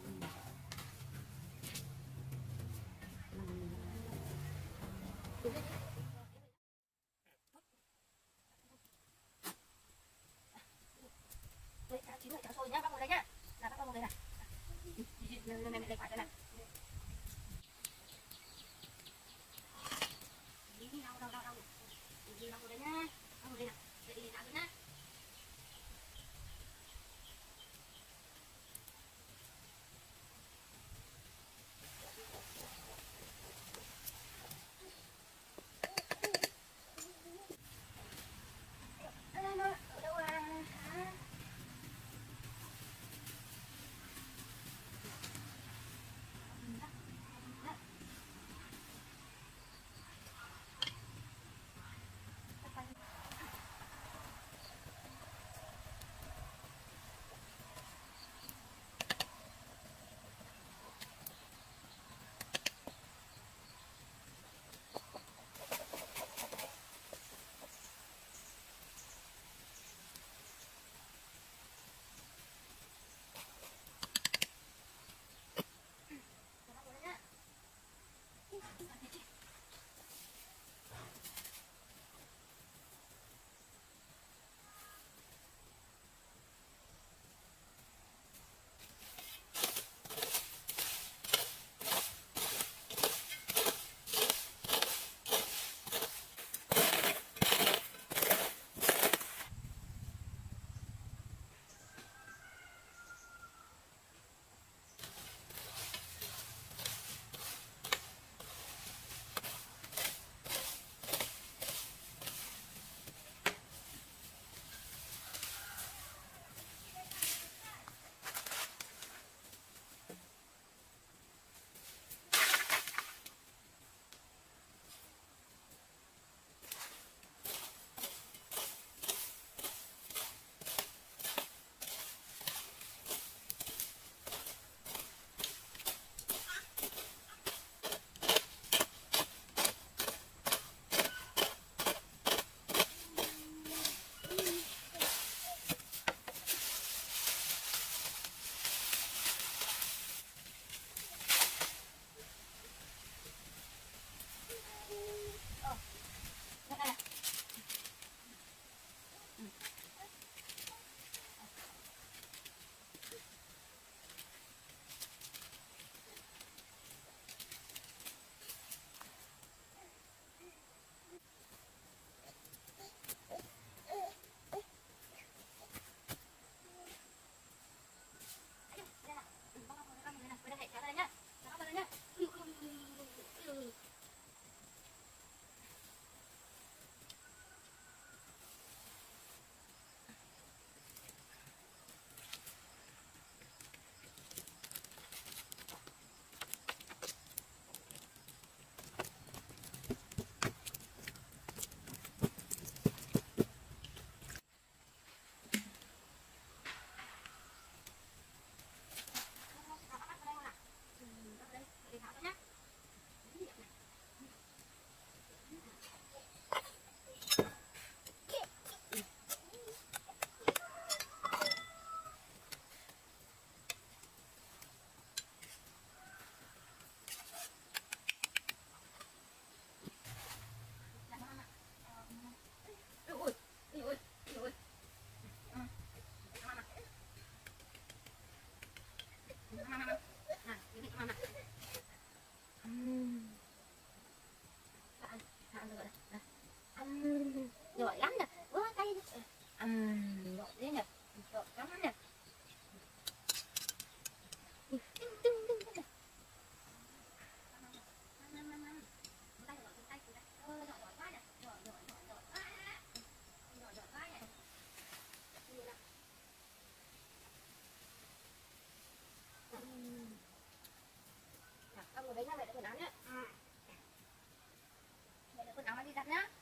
[SPEAKER 4] Đấy, cháo chín rồi, cháo sôi nhá, bác ngồi đây nhá. Là bác ngồi đây này. Lên đây phải đây này. Đâu. Đi vào đây nhá. Bác ngồi đây nào. Để đi nào nhá. quần áo nhá. Mẹ đợi quần áo mà đi giặt nhá.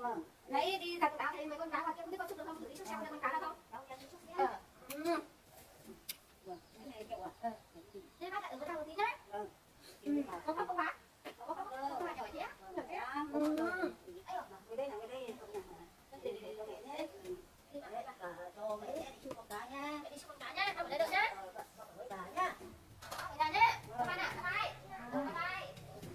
[SPEAKER 4] Nãy đi giặt quần áo thấy mấy con cá ngoài kia không biết có chụp được không? Thử đi xem con cá nào không? Thế bác lại ở trong một tí nhá. Có khóc không bác? Có khóc không bác nhỏ nhé. Người đây là người đây. Cho mẹ đi chụp con cá nhá. Mẹ đi chụp con cá nhá. Không để được nhá. Cá nhá. Ở nhà nhé. Bye bye ạ. Bye bye. Bye.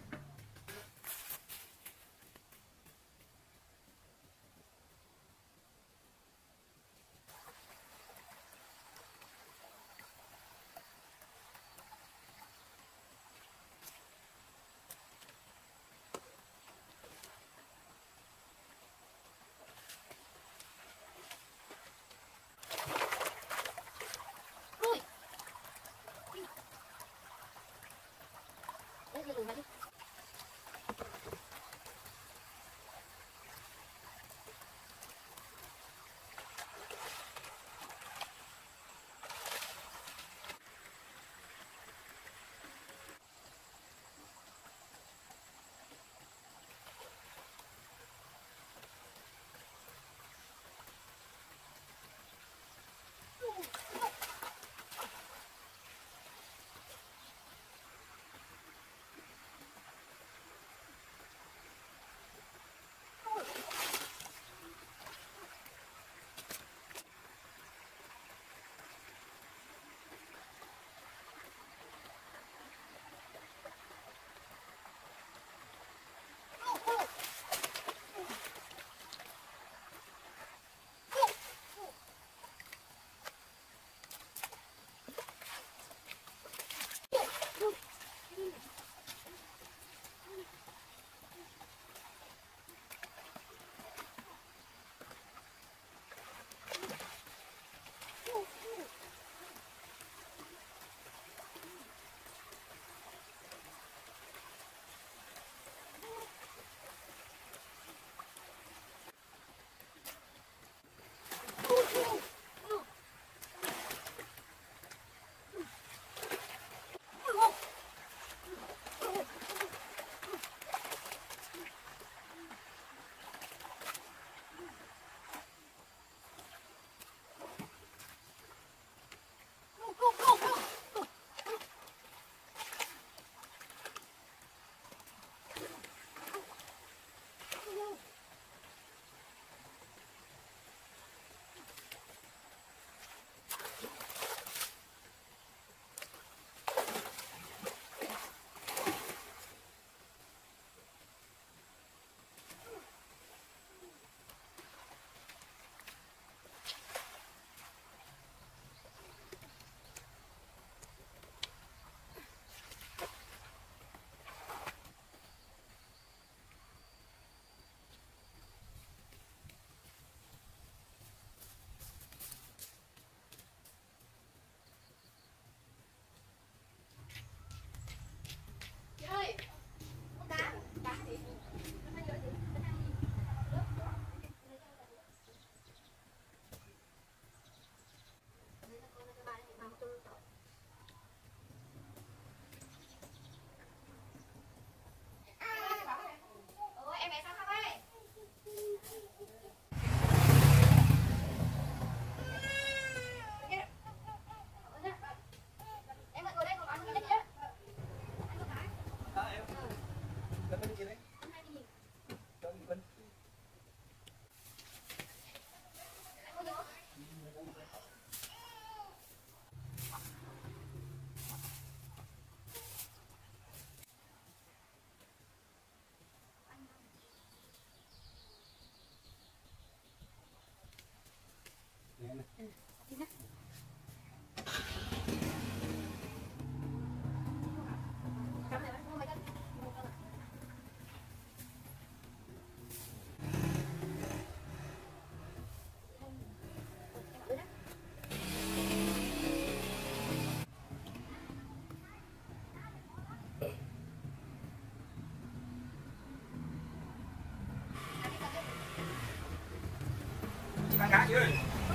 [SPEAKER 2] bán cá chưa?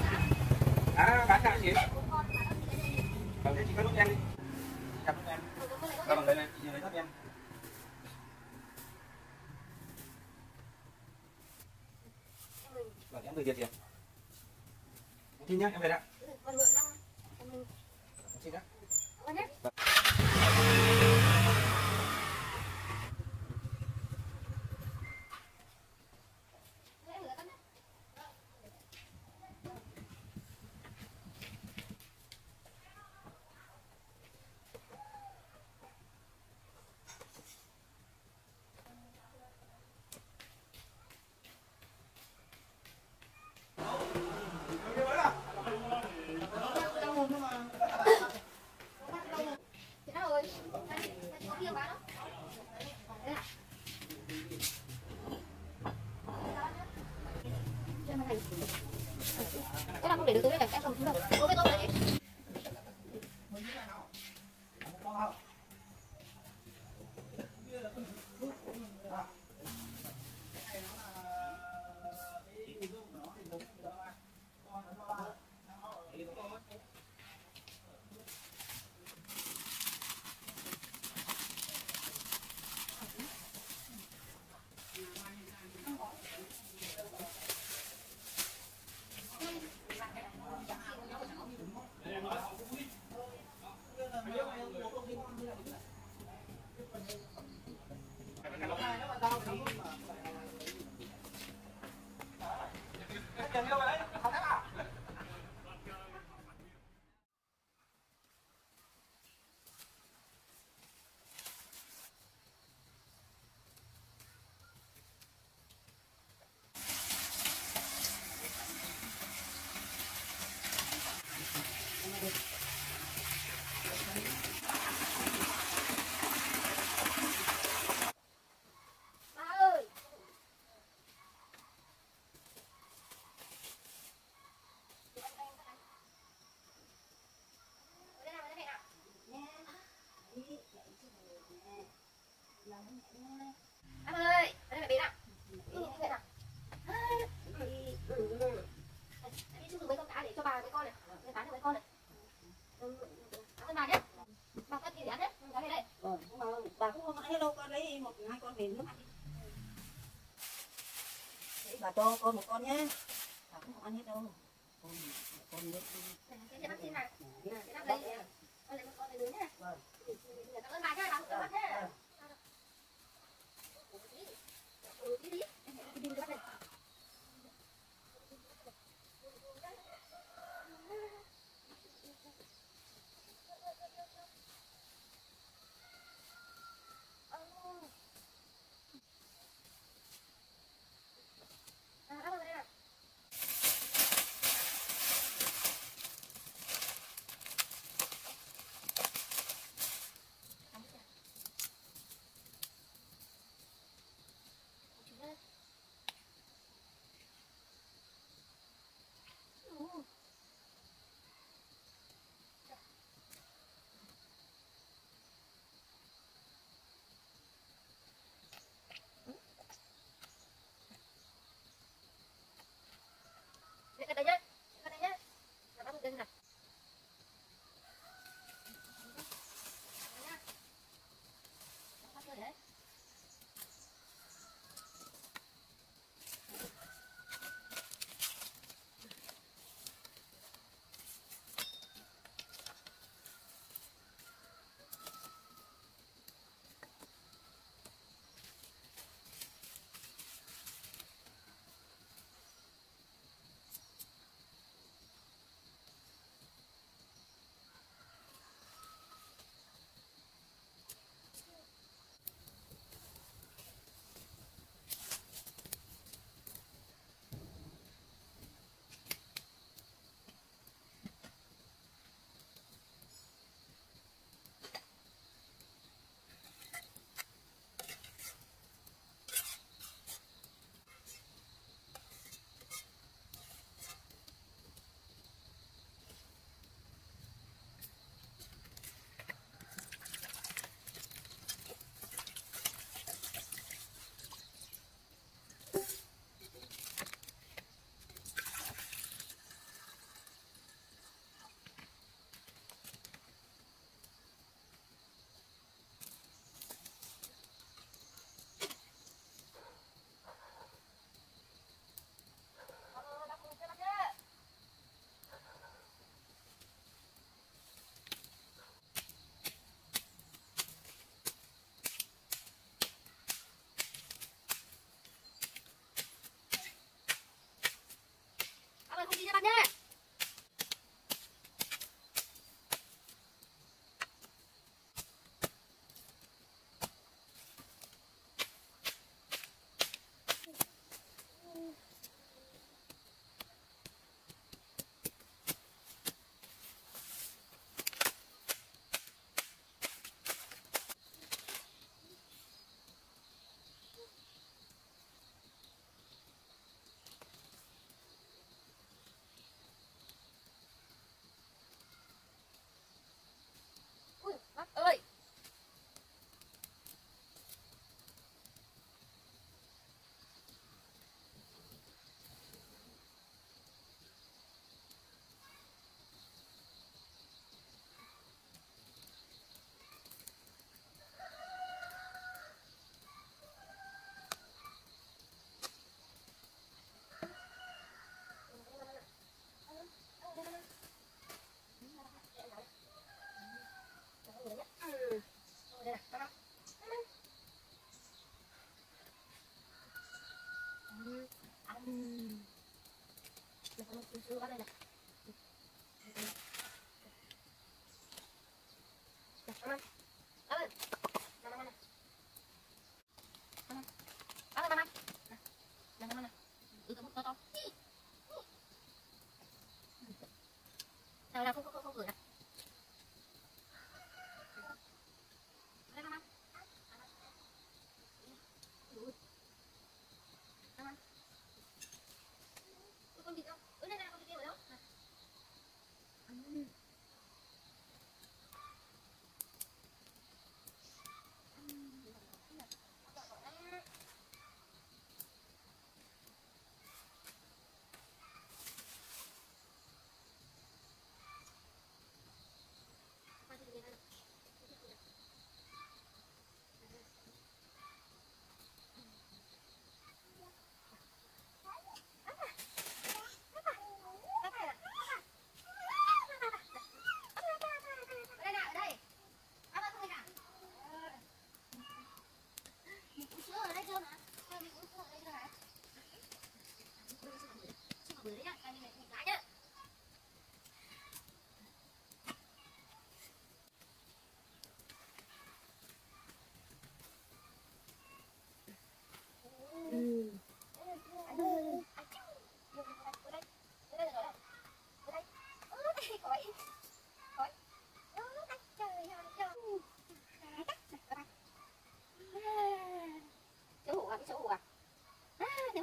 [SPEAKER 2] Bán cá chị. Thế chị có lúc em đi. Chặt lúc em. Ra bằng đây này, chị lấy thấp em. người Việt kìa. Xin nhá, em về đã.
[SPEAKER 4] Còn mượn năm.
[SPEAKER 2] Xin đã.
[SPEAKER 4] Con nhé. Chị nào ơi, anh có kia bán không? Đây ạ. Cái nào không để được tôi biết là em không đúng đâu. Cô biết tôi là gì? Ba ơi. Em ơi, đây mẹ bé nào. Đi vậy nào. Đi chúc với con cá để cho bà với con này. Để bán cho với con này. Cảm ơn bà nhé. Bà cất gì để ăn đấy. Cá về đây.
[SPEAKER 6] Nhưng mà bà cũng không ăn hết đâu, con lấy một hai con về nước ăn đi. Đấy, bà cho con một con nhé. Bà cũng không ăn hết đâu. Con lấy.
[SPEAKER 4] Cái bác xin này. Cái bác lấy. Con lấy một con này lớn nhé. Cảm ơn bà nhé, bà cũng bắt thế. Đi đi. Đi bắt này.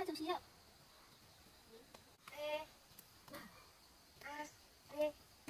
[SPEAKER 4] Có chút xíu. Ê. À, ê.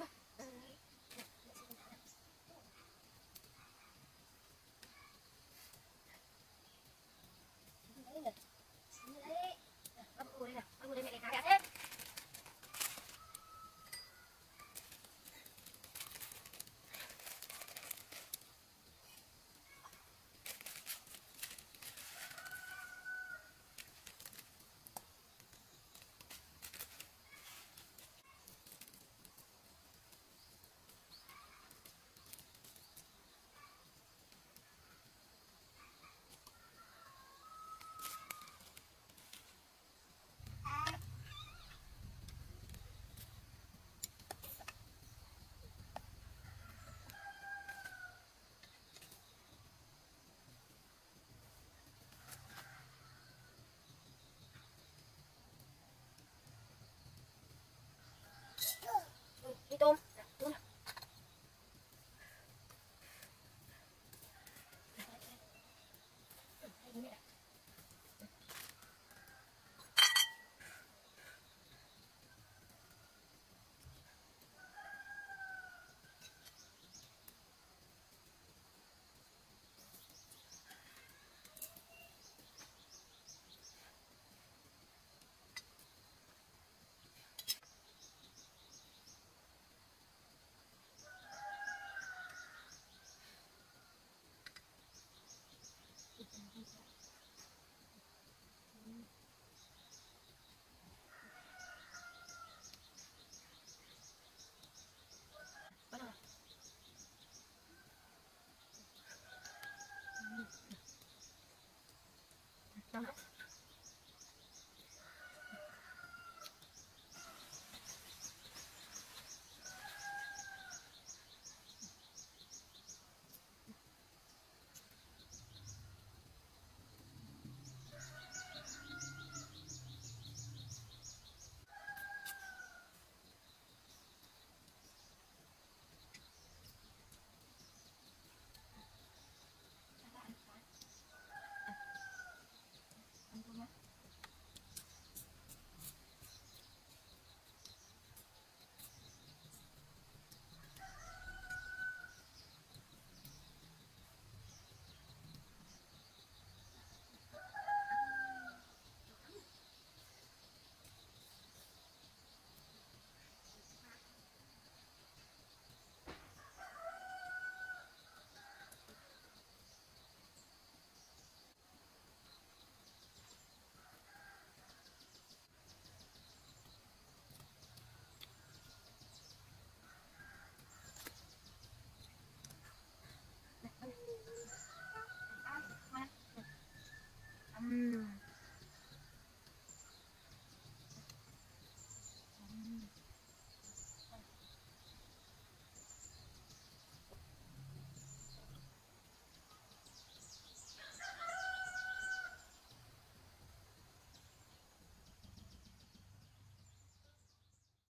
[SPEAKER 4] Đi tôm. Tôm. Đó.